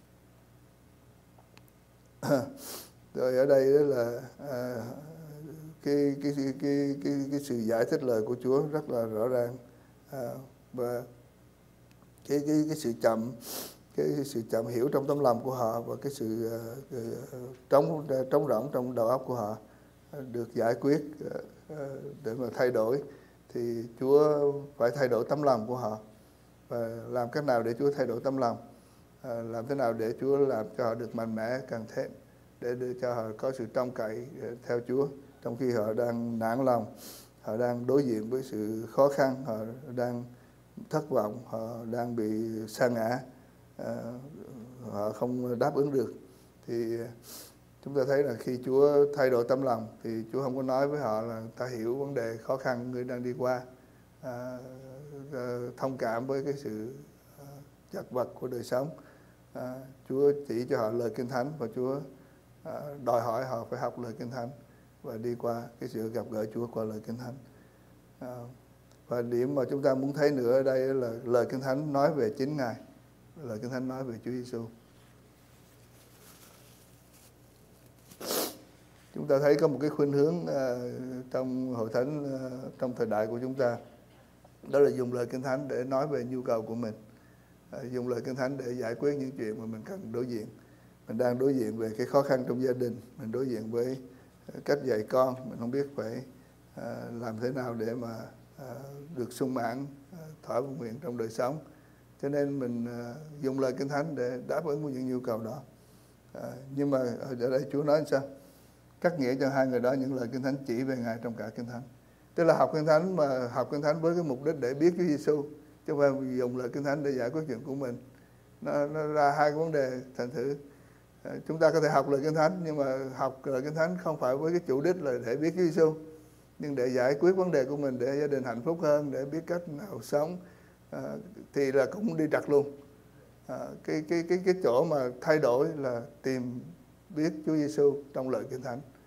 Rồi ở đây đó là à, cái, cái, cái, cái, cái, cái sự giải thích lời của Chúa rất là rõ ràng, à, và cái, cái, cái sự chậm cái sự chậm hiểu trong tấm lòng của họ và cái sự uh, uh, trống trống rỗng trong đầu óc của họ uh, được giải quyết uh, uh, để mà thay đổi, thì Chúa phải thay đổi tấm lòng của họ. Và làm cách nào để Chúa thay đổi tấm lòng, uh, làm thế nào để Chúa làm cho họ được mạnh mẽ càng thêm, để đưa cho họ có sự trông cậy uh, theo Chúa trong khi họ đang nản lòng, họ đang đối diện với sự khó khăn, họ đang thất vọng, họ đang bị sa ngã, à, họ không đáp ứng được. Thì chúng ta thấy là khi Chúa thay đổi tấm lòng thì Chúa không có nói với họ là ta hiểu vấn đề khó khăn người đang đi qua, à, thông cảm với cái sự chật vật của đời sống. à, Chúa chỉ cho họ lời Kinh Thánh, và Chúa à, đòi hỏi họ phải học lời Kinh Thánh và đi qua cái sự gặp gỡ Chúa qua lời Kinh Thánh. À, và điểm mà chúng ta muốn thấy nữa ở đây là lời Kinh Thánh nói về chính Ngài, lời Kinh Thánh nói về Chúa Giêsu. Chúng ta thấy có một cái khuynh hướng uh, trong hội thánh, uh, trong thời đại của chúng ta, đó là dùng lời Kinh Thánh để nói về nhu cầu của mình, uh, dùng lời Kinh Thánh để giải quyết những chuyện mà mình cần đối diện. Mình đang đối diện về cái khó khăn trong gia đình, mình đối diện với cách dạy con, mình không biết phải uh, làm thế nào để mà uh, được sung mãn, uh, thỏa nguyện trong đời sống. Cho nên mình uh, dùng lời Kinh Thánh để đáp ứng với những nhu cầu đó. Uh, nhưng mà ở đây Chúa nói sao? Cắt nghĩa cho hai người đó những lời Kinh Thánh chỉ về Ngài trong cả Kinh Thánh. Tức là học Kinh Thánh, mà học Kinh Thánh với cái mục đích để biết Chúa Giêsu, chứ không phải dùng lời Kinh Thánh để giải quyết chuyện của mình. Nó, nó ra hai cái vấn đề. Thành thử uh, chúng ta có thể học lời Kinh Thánh, nhưng mà học lời Kinh Thánh không phải với cái chủ đích là để biết Chúa Giêsu, nhưng để giải quyết vấn đề của mình, để gia đình hạnh phúc hơn, để biết cách nào sống, uh, thì là cũng đi trật luôn. À, cái cái cái cái chỗ mà thay đổi là tìm biết Chúa Giêsu trong lời Kinh Thánh.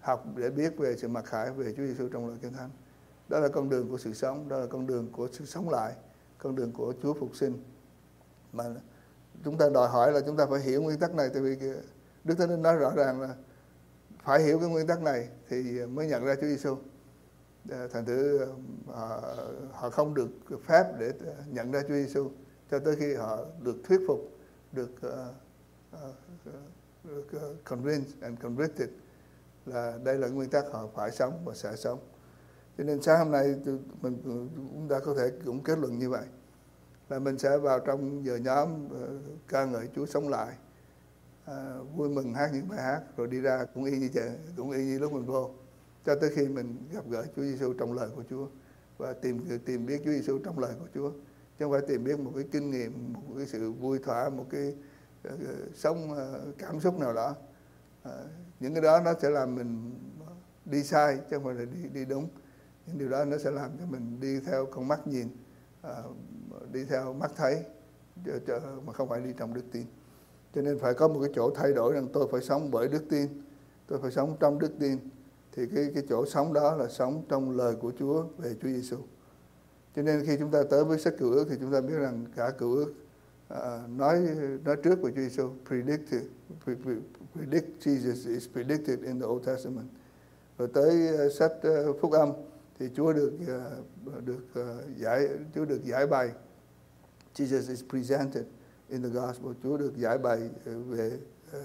học để biết về sự mặc khải về Chúa Giêsu trong lời Kinh Thánh. Đó là con đường của sự sống, đó là con đường của sự sống lại, con đường của Chúa phục sinh. Mà chúng ta đòi hỏi là chúng ta phải hiểu nguyên tắc này, tại vì Đức Thánh Linh nói rõ ràng là phải hiểu cái nguyên tắc này thì mới nhận ra Chúa Giêsu. Thành thử họ, họ không được phép để nhận ra Chúa Giêsu cho tới khi họ được thuyết phục, được, uh, uh, được uh, convinced and convicted là đây là nguyên tắc họ phải sống và sẽ sống. Cho nên sáng hôm nay mình chúng ta có thể cũng kết luận như vậy, là mình sẽ vào trong giờ nhóm uh, ca ngợi Chúa sống lại, uh, vui mừng hát những bài hát, rồi đi ra cũng y như vậy, cũng y như lúc mình vô, cho tới khi mình gặp gỡ Chúa Giêsu trong lời của Chúa và tìm tìm biết Chúa Giêsu trong lời của Chúa, chứ không phải tìm biết một cái kinh nghiệm, một cái sự vui thỏa, một cái uh, sống uh, cảm xúc nào đó. Uh, những cái đó nó sẽ làm mình đi sai chứ không phải là đi đi đúng. Những điều đó nó sẽ làm cho mình đi theo con mắt nhìn, uh, đi theo mắt thấy, mà không phải đi trong đức tin. Cho nên phải có một cái chỗ thay đổi, rằng tôi phải sống bởi đức tin, tôi phải sống trong đức tin. Thì cái cái chỗ sống đó là sống trong lời của Chúa về Chúa Giêsu. Cho nên khi chúng ta tới với sách Cựu Ước thì chúng ta biết rằng cả Cựu Ước uh, nói nói trước về Chúa Giêsu, predicted, predict Jesus is predicted in the Old Testament. Rồi tới uh, sách uh, Phúc Âm thì Chúa được uh, được uh, giải Chúa được giải bày. Jesus is presented in the Gospel. Chúa được giải bày về uh,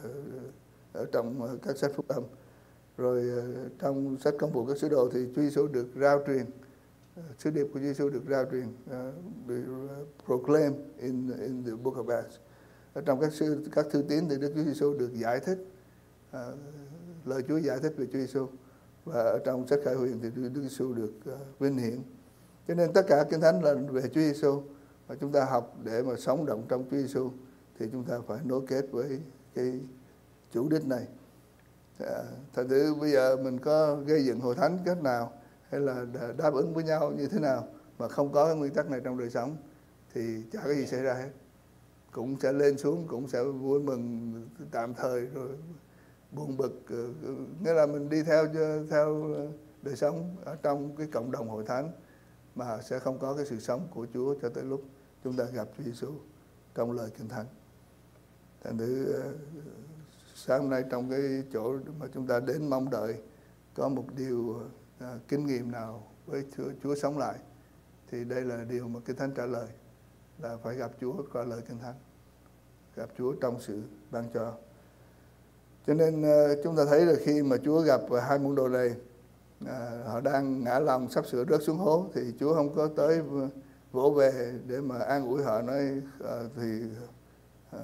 ở trong uh, các sách Phúc Âm. Rồi uh, trong sách Công vụ các sứ đồ thì Chúa Giêsu được rao truyền, uh, sứ điệp của Chúa Giêsu được rao truyền, uh, bị uh, proclaim in in the Book of Acts. Ở trong các sư các thư tín thì Đức Chúa Giêsu được giải thích, uh, lời Chúa giải thích về Chúa Giêsu, và ở trong sách Khải Huyền thì Đức Giêsu được uh, vinh hiển. Cho nên tất cả Kinh Thánh là về Chúa Giêsu, và chúng ta học để mà sống động trong Chúa Giêsu thì chúng ta phải nối kết với cái chủ đích này. À, thành thử bây giờ mình có gây dựng hội thánh cách nào, hay là đáp ứng với nhau như thế nào mà không có cái nguyên tắc này trong đời sống thì chả có gì xảy ra hết. Cũng sẽ lên xuống, cũng sẽ vui mừng tạm thời rồi buồn bực, nghĩa là mình đi theo theo đời sống ở trong cái cộng đồng hội thánh mà sẽ không có cái sự sống của Chúa cho tới lúc chúng ta gặp Chúa Giêsu trong lời Kinh Thánh. Thành thử sáng hôm nay trong cái chỗ mà chúng ta đến mong đợi có một điều uh, kinh nghiệm nào với Chúa, Chúa sống lại, thì đây là điều mà Kinh Thánh trả lời, là phải gặp Chúa qua lời Kinh Thánh, gặp Chúa trong sự ban cho. Cho nên uh, chúng ta thấy là khi mà Chúa gặp hai môn đồ này, uh, họ đang ngã lòng sắp sửa rớt xuống hố, thì Chúa không có tới vỗ về để mà an ủi họ, nói uh, thì uh,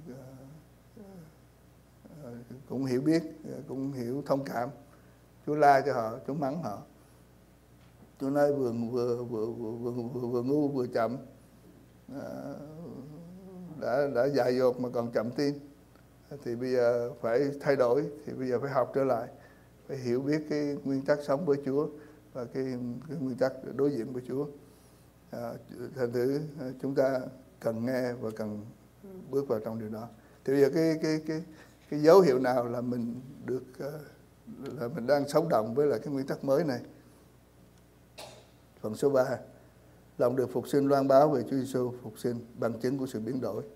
cũng hiểu biết, cũng hiểu thông cảm. Chúa la cho họ, Chúa mắng họ. Chúa nói vừa vừa vừa vừa vừa, vừa, vừa ngu vừa chậm, à, đã đã dại dột mà còn chậm tin, thì bây giờ phải thay đổi, thì bây giờ phải học trở lại, phải hiểu biết cái nguyên tắc sống với Chúa và cái, cái nguyên tắc đối diện với Chúa. À, thành thử chúng ta cần nghe và cần bước vào trong điều đó. Thì bây giờ cái cái cái cái dấu hiệu nào là mình được là mình đang sống động với lại cái nguyên tắc mới này? Phần số ba, lòng được phục sinh loan báo về Chúa Giêsu phục sinh, bằng chứng của sự biến đổi.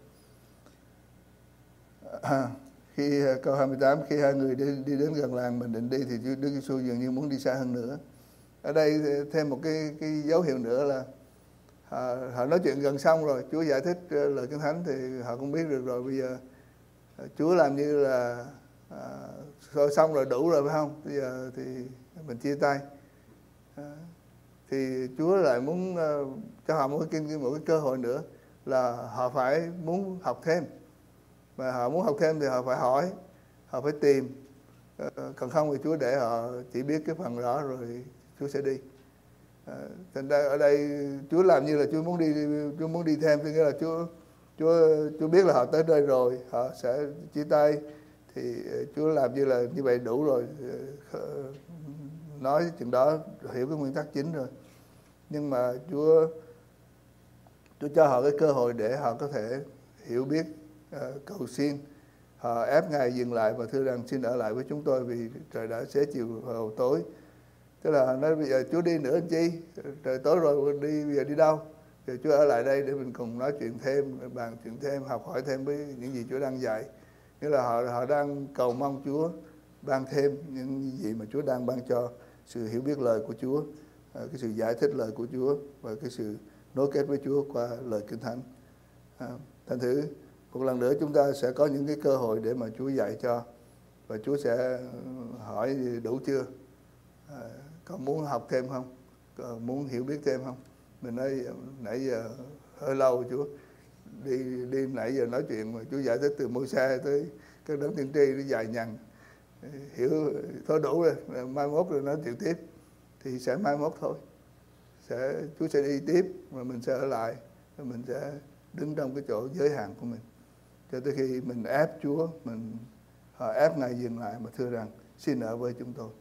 À, khi câu hai mươi tám, khi hai người đi, đi đến gần làng mình định đi thì Đức Giêsu dường như muốn đi xa hơn nữa. Ở đây thêm một cái cái dấu hiệu nữa là họ, họ nói chuyện gần xong rồi, Chúa giải thích lời Kinh Thánh thì họ cũng biết được rồi. Bây giờ Chúa làm như là à, xong rồi, đủ rồi phải không? Bây giờ thì mình chia tay. À, thì Chúa lại muốn uh, cho họ một cái, một cái cơ hội nữa, là họ phải muốn học thêm. Mà họ muốn học thêm thì họ phải hỏi, họ phải tìm. Uh, còn không thì Chúa để họ chỉ biết cái phần đó rồi Chúa sẽ đi. Uh, thành ra ở đây Chúa làm như là Chúa muốn đi, Chúa muốn đi thêm, tức nghĩa là Chúa Chúa Chúa biết là họ tới đây rồi, họ sẽ chia tay, thì Chúa làm như là như vậy đủ rồi, nói chuyện đó hiểu cái nguyên tắc chính rồi. Nhưng mà Chúa Chúa cho họ cái cơ hội để họ có thể hiểu biết, uh, cầu xin, họ ép Ngài dừng lại và thưa rằng xin ở lại với chúng tôi vì trời đã xế chiều vào tối. Tức là họ nói bây giờ Chúa đi nữa anh chi, trời tối rồi đi, bây giờ đi đâu? Giờ Chúa ở lại đây để mình cùng nói chuyện thêm, bàn chuyện thêm, học hỏi thêm với những gì Chúa đang dạy. Nghĩa là họ họ đang cầu mong Chúa ban thêm những gì mà Chúa đang ban cho, sự hiểu biết lời của Chúa, cái sự giải thích lời của Chúa và cái sự nối kết với Chúa qua lời Kinh Thánh. À, thành thử một lần nữa chúng ta sẽ có những cái cơ hội để mà Chúa dạy cho, và Chúa sẽ hỏi đủ chưa, à, có muốn học thêm không, có muốn hiểu biết thêm không. Mình nói nãy giờ hơi lâu Chúa đi đi nãy giờ nói chuyện mà Chúa giải thích từ Môi-se tới cái đấng tiên tri nó dài nhằn, hiểu thôi đủ rồi, mai mốt rồi nói chuyện tiếp thì sẽ mai mốt thôi, sẽ Chúa sẽ đi tiếp mà mình sẽ ở lại, và mình sẽ đứng trong cái chỗ giới hạn của mình cho tới khi mình ép Chúa, mình họ ép Ngài dừng lại mà thưa rằng xin ở với chúng tôi.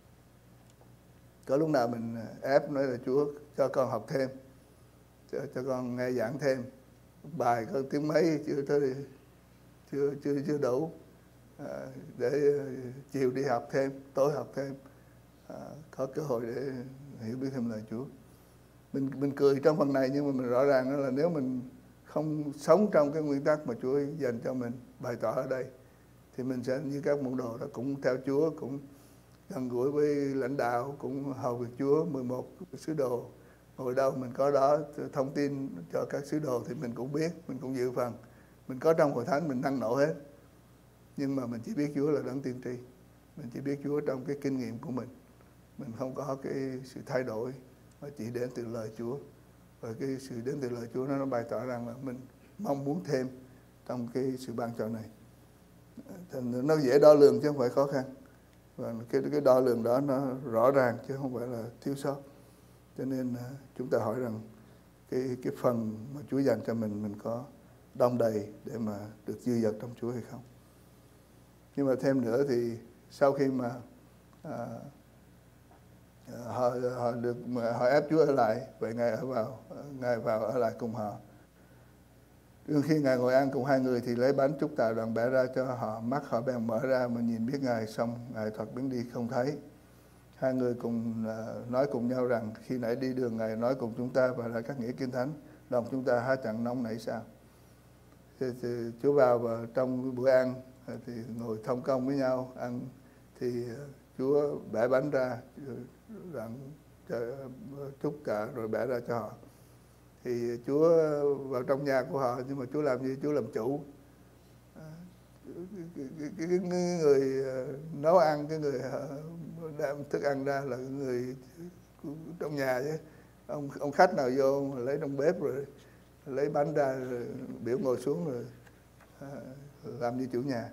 Có lúc nào mình ép nói là Chúa cho con học thêm, cho, cho con nghe giảng thêm bài có tiếng mấy chưa tới, chưa chưa chưa đủ, à, để chiều đi học thêm, tối học thêm, à, có cơ hội để hiểu biết thêm lời Chúa. Mình mình cười trong phần này, nhưng mà mình rõ ràng đó là nếu mình không sống trong cái nguyên tắc mà Chúa dành cho mình bày tỏ ở đây, thì mình sẽ như các môn đồ đó, cũng theo Chúa, cũng gần gũi với lãnh đạo, cũng hầu việc Chúa. Mười một sứ đồ ngồi đâu mình có đó, thông tin cho các sứ đồ thì mình cũng biết, mình cũng dự phần, mình có trong hội thánh mình năng nổ hết, nhưng mà mình chỉ biết Chúa là đấng tiên tri, mình chỉ biết Chúa trong cái kinh nghiệm của mình, mình không có cái sự thay đổi mà chỉ đến từ lời Chúa. Và cái sự đến từ lời Chúa nó, nó bày tỏ rằng là mình mong muốn thêm trong cái sự ban cho này. Thành nó dễ đo lường chứ không phải khó khăn, và cái cái đo lường đó nó rõ ràng chứ không phải là thiếu sót. Cho nên chúng ta hỏi rằng cái cái phần mà Chúa dành cho mình, mình có đong đầy để mà được dư dật trong Chúa hay không. Nhưng mà thêm nữa thì sau khi mà à, họ họ được họ ép Chúa ở lại, vậy Ngài ở vào Ngài vào ở lại cùng họ. Đương khi Ngài ngồi ăn cùng hai người thì lấy bánh chúc tạ đoạn bẻ ra cho họ, mắt họ bèn mở ra mà nhìn biết Ngài, xong Ngài thoạt biến đi không thấy. Hai người cùng uh, nói cùng nhau rằng khi nãy đi đường Ngài nói cùng chúng ta và lại các nghĩa Kinh Thánh, lòng chúng ta há chẳng nóng nảy sao. Thì, thì Chúa vào và trong bữa ăn thì ngồi thông công với nhau ăn, thì uh, Chúa bẻ bánh ra rằng chúc tạ rồi bẻ ra cho họ. Thì Chúa vào trong nhà của họ, nhưng mà Chúa làm gì? Chúa làm chủ. Cái, cái, cái, cái người nấu ăn, cái người đem thức ăn ra là người trong nhà chứ. Ông ông khách nào vô lấy trong bếp rồi lấy bánh ra rồi biểu ngồi xuống rồi làm như chủ nhà.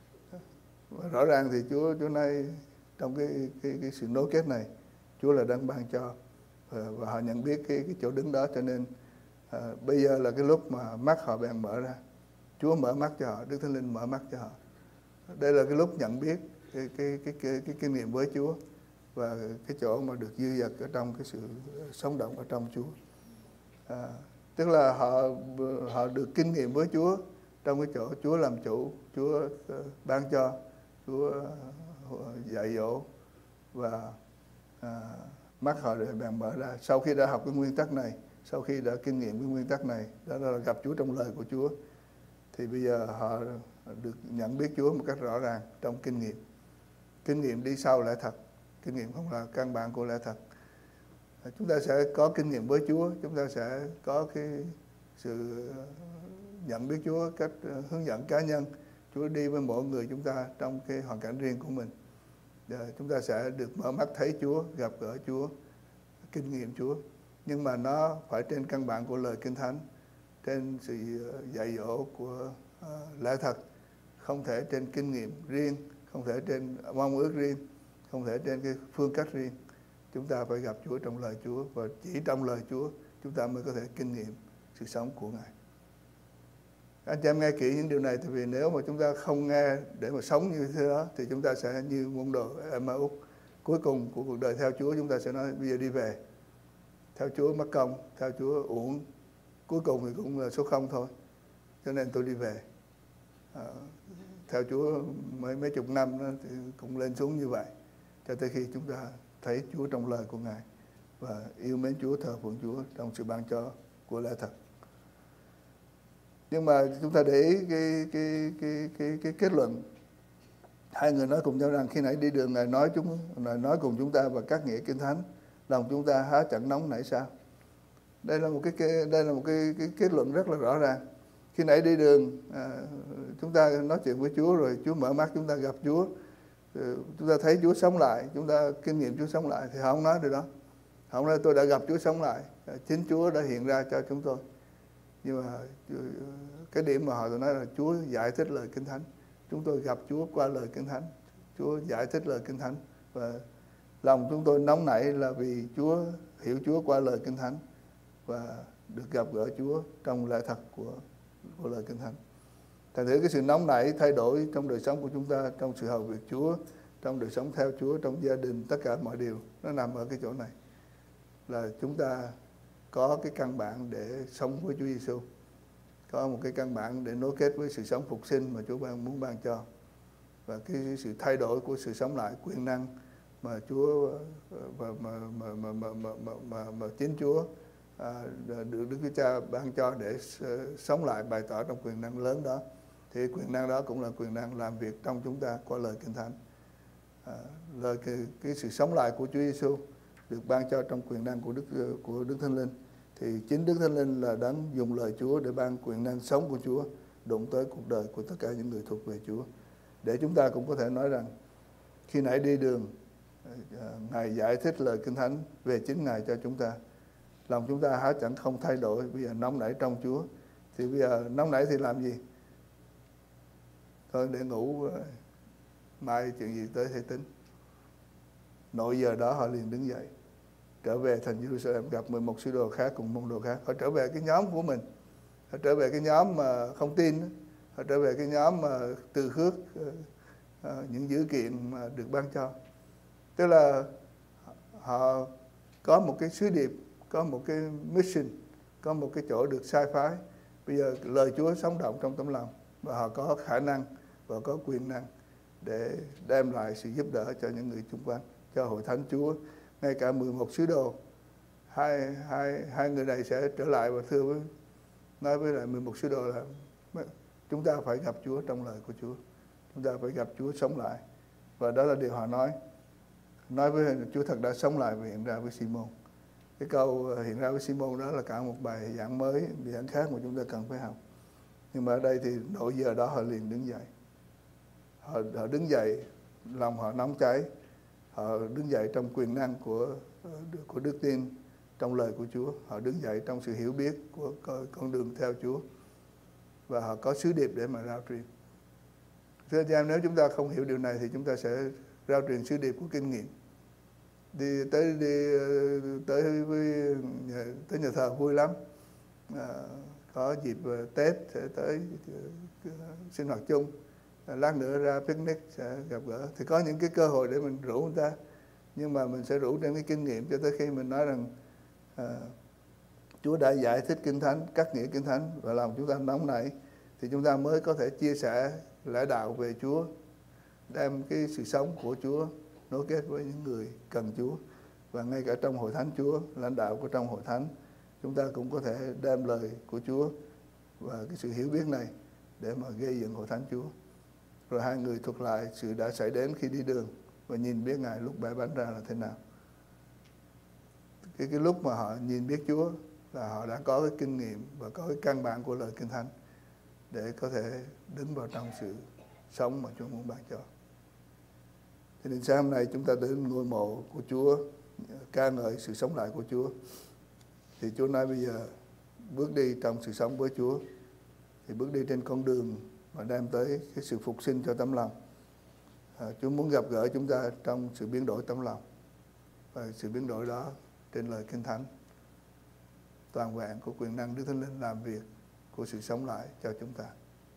Rõ ràng thì Chúa Chúa nói trong cái cái cái sự nối kết này, Chúa là đang ban cho, và, và họ nhận biết cái cái chỗ đứng đó, cho nên à, bây giờ là cái lúc mà mắt họ bèn mở ra. Chúa mở mắt cho họ, Đức Thánh Linh mở mắt cho họ. Đây là cái lúc nhận biết cái cái cái cái, cái kinh nghiệm với Chúa, và cái chỗ mà được dư dật ở trong cái sự sống động ở trong Chúa. À, tức là họ họ được kinh nghiệm với Chúa trong cái chỗ Chúa làm chủ, Chúa uh, ban cho, Chúa uh, dạy dỗ, và uh, mắt họ bèn mở ra. Sau khi đã học cái nguyên tắc này, sau khi đã kinh nghiệm cái nguyên tắc này, đó là gặp Chúa trong lời của Chúa, thì bây giờ họ được nhận biết Chúa một cách rõ ràng trong kinh nghiệm. Kinh nghiệm đi sau lẽ thật, kinh nghiệm không là căn bản của lẽ thật. Chúng ta sẽ có kinh nghiệm với Chúa, chúng ta sẽ có cái sự nhận biết Chúa cách hướng dẫn cá nhân. Chúa đi với mỗi người chúng ta trong cái hoàn cảnh riêng của mình. Chúng ta sẽ được mở mắt thấy Chúa, gặp gỡ Chúa, kinh nghiệm Chúa. Nhưng mà nó phải trên căn bản của lời Kinh Thánh, trên sự dạy dỗ của uh, lẽ thật, không thể trên kinh nghiệm riêng, không thể trên mong ước riêng, không thể trên cái phương cách riêng. Chúng ta phải gặp Chúa trong lời Chúa, và chỉ trong lời Chúa chúng ta mới có thể kinh nghiệm sự sống của Ngài. Anh chị em nghe kỹ những điều này, tại vì nếu mà chúng ta không nghe để mà sống như thế đó, thì chúng ta sẽ như môn đồ Emmaus. Cuối cùng của cuộc đời theo Chúa, chúng ta sẽ nói bây giờ đi về. Theo Chúa mất công, theo Chúa uổng, cuối cùng thì cũng là số không thôi. Cho nên tôi đi về. À, theo Chúa mấy mấy chục năm đó, thì cũng lên xuống như vậy, cho tới khi chúng ta thấy Chúa trong lời của Ngài và yêu mến Chúa, thờ phượng Chúa trong sự ban cho của lẽ thật. Nhưng mà chúng ta để ý cái cái cái cái cái kết luận, hai người nói cùng nhau rằng khi nãy đi đường Ngài nói chúng Ngài nói cùng chúng ta và các nghĩa Kinh Thánh, lòng chúng ta há chẳng nóng nảy sao? Đây là một cái, cái đây là một cái, cái kết luận rất là rõ ràng. Khi nãy đi đường à, chúng ta nói chuyện với Chúa, rồi Chúa mở mắt chúng ta gặp Chúa, chúng ta thấy Chúa sống lại, chúng ta kinh nghiệm Chúa sống lại, thì họ không nói điều đó. Họ không nói tôi đã gặp Chúa sống lại, chính Chúa đã hiện ra cho chúng tôi. Nhưng mà cái điểm mà họ nói là Chúa giải thích lời Kinh Thánh. Chúng tôi gặp Chúa qua lời Kinh Thánh, Chúa giải thích lời Kinh Thánh, và lòng chúng tôi nóng nảy là vì Chúa hiểu Chúa qua lời Kinh Thánh và được gặp gỡ Chúa trong lẽ thật của, của lời Kinh Thánh. Thành thử cái sự nóng nảy thay đổi trong đời sống của chúng ta, trong sự hầu việc Chúa, trong đời sống theo Chúa, trong gia đình, tất cả mọi điều nó nằm ở cái chỗ này, là chúng ta có cái căn bản để sống với Chúa Giêsu, có một cái căn bản để nối kết với sự sống phục sinh mà Chúa ban muốn ban cho, và cái sự thay đổi của sự sống lại quyền năng mà Chúa và mà mà mà mà mà, mà, mà, mà chính Chúa à, được Đức Chúa Cha ban cho để sống lại, bày tỏ trong quyền năng lớn đó. Thì quyền năng đó cũng là quyền năng làm việc trong chúng ta qua lời Kinh Thánh. À, lời cái, cái sự sống lại của Chúa Giêsu được ban cho trong quyền năng của Đức của Đức Thánh Linh, thì chính Đức Thánh Linh là đấng dùng lời Chúa để ban quyền năng sống của Chúa đụng tới cuộc đời của tất cả những người thuộc về Chúa. Để chúng ta cũng có thể nói rằng khi nãy đi đường Ngài giải thích lời Kinh Thánh về chính Ngài cho chúng ta, lòng chúng ta há chẳng không thay đổi. Bây giờ nóng nảy trong Chúa, thì bây giờ nóng nảy thì làm gì? Thôi để ngủ, mai chuyện gì tới thì tính. Nội giờ đó họ liền đứng dậy, trở về thành Jerusalem, gặp mười một sứ đồ khác cùng môn đồ khác. Họ trở về cái nhóm của mình, họ trở về cái nhóm mà không tin, họ trở về cái nhóm mà từ khước những dữ kiện mà được ban cho. Tức là họ có một cái sứ điệp, có một cái mission, có một cái chỗ được sai phái. Bây giờ lời Chúa sống động trong tấm lòng, và họ có khả năng và có quyền năng để đem lại sự giúp đỡ cho những người xung quanh, cho hội thánh Chúa. Ngay cả mười một sứ đồ, hai, hai, hai người này sẽ trở lại và thưa với, nói với lại mười một sứ đồ là chúng ta phải gặp Chúa trong lời của Chúa, chúng ta phải gặp Chúa sống lại. Và đó là điều họ nói. Nói với Chúa thật đã sống lại và hiện ra với Simon. Cái câu hiện ra với Simon đó là cả một bài giảng mới, bài giảng khác mà chúng ta cần phải học. Nhưng mà ở đây thì nội giờ đó họ liền đứng dậy. Họ, họ đứng dậy, lòng họ nóng cháy. Họ đứng dậy trong quyền năng của, của đức tin trong lời của Chúa. Họ đứng dậy trong sự hiểu biết của con đường theo Chúa. Và họ có sứ điệp để mà rao truyền. Thưa anh em, nếu chúng ta không hiểu điều này thì chúng ta sẽ rao truyền sứ điệp của kinh nghiệm. Đi tới đi tới với nhà, tới nhà thờ vui lắm. À, có dịp Tết sẽ tới sinh hoạt chung, lát nữa ra picnic sẽ gặp gỡ, thì có những cái cơ hội để mình rủ người ta. Nhưng mà mình sẽ rủ trên cái kinh nghiệm cho tới khi mình nói rằng à, Chúa đã giải thích Kinh Thánh, các nghĩa Kinh Thánh, và lòng chúng ta nóng nảy, thì chúng ta mới có thể chia sẻ lẽ đạo về Chúa, đem cái sự sống của Chúa nối kết với những người cần Chúa. Và ngay cả trong hội thánh Chúa, lãnh đạo của trong hội thánh, chúng ta cũng có thể đem lời của Chúa và cái sự hiểu biết này để mà gây dựng hội thánh Chúa. Rồi hai người thuật lại sự đã xảy đến khi đi đường và nhìn biết Ngài lúc bẻ bánh ra là thế nào. Cái, cái lúc mà họ nhìn biết Chúa là họ đã có cái kinh nghiệm và có cái căn bản của lời Kinh Thánh để có thể đứng vào trong sự sống mà Chúa muốn ban cho. Cho nên sáng hôm nay chúng ta đến ngôi mộ của Chúa, ca ngợi sự sống lại của Chúa. Thì Chúa nói bây giờ bước đi trong sự sống với Chúa, thì bước đi trên con đường và đem tới cái sự phục sinh cho tấm lòng. À, Chúa muốn gặp gỡ chúng ta trong sự biến đổi tấm lòng, và sự biến đổi đó trên lời Kinh Thánh toàn vẹn của quyền năng Đức Thánh Linh làm việc của sự sống lại cho chúng ta.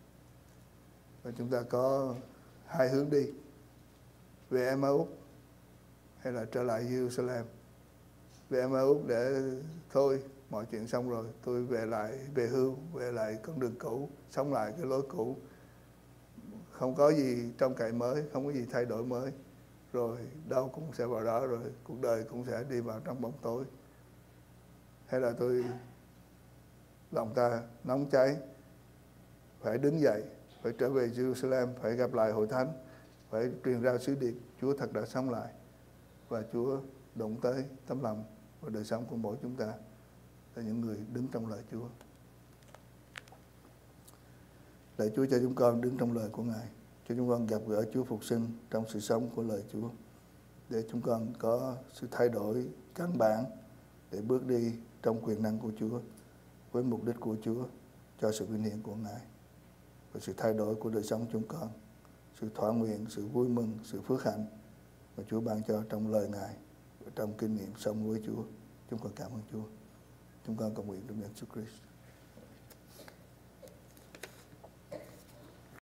Và chúng ta có hai hướng đi: về Emmaus hay là trở lại Jerusalem. Về Emmaus để thôi mọi chuyện xong rồi, tôi về lại về hưu, về lại con đường cũ, sống lại cái lối cũ, không có gì trong cậy mới, không có gì thay đổi mới, rồi đâu cũng sẽ vào đó, rồi cuộc đời cũng sẽ đi vào trong bóng tối. Hay là tôi lòng ta nóng cháy, phải đứng dậy, phải trở về Jerusalem, phải gặp lại hội thánh, phải truyền ra sứ điệp Chúa thật đã sống lại, và Chúa động tới tấm lòng và đời sống của mỗi chúng ta là những người đứng trong lời Chúa. Lạy Chúa cho chúng con đứng trong lời của Ngài, cho chúng con gặp gỡ Chúa phục sinh trong sự sống của lời Chúa, để chúng con có sự thay đổi căn bản để bước đi trong quyền năng của Chúa, với mục đích của Chúa, cho sự vinh hiển của Ngài, và sự thay đổi của đời sống chúng con, sự thỏa nguyện, sự vui mừng, sự phước hạnh mà Chúa ban cho trong lời Ngài và trong kinh nghiệm sống với Chúa. Chúng con cảm ơn Chúa. Chúng con cầu nguyện trong danh Jesus Christ.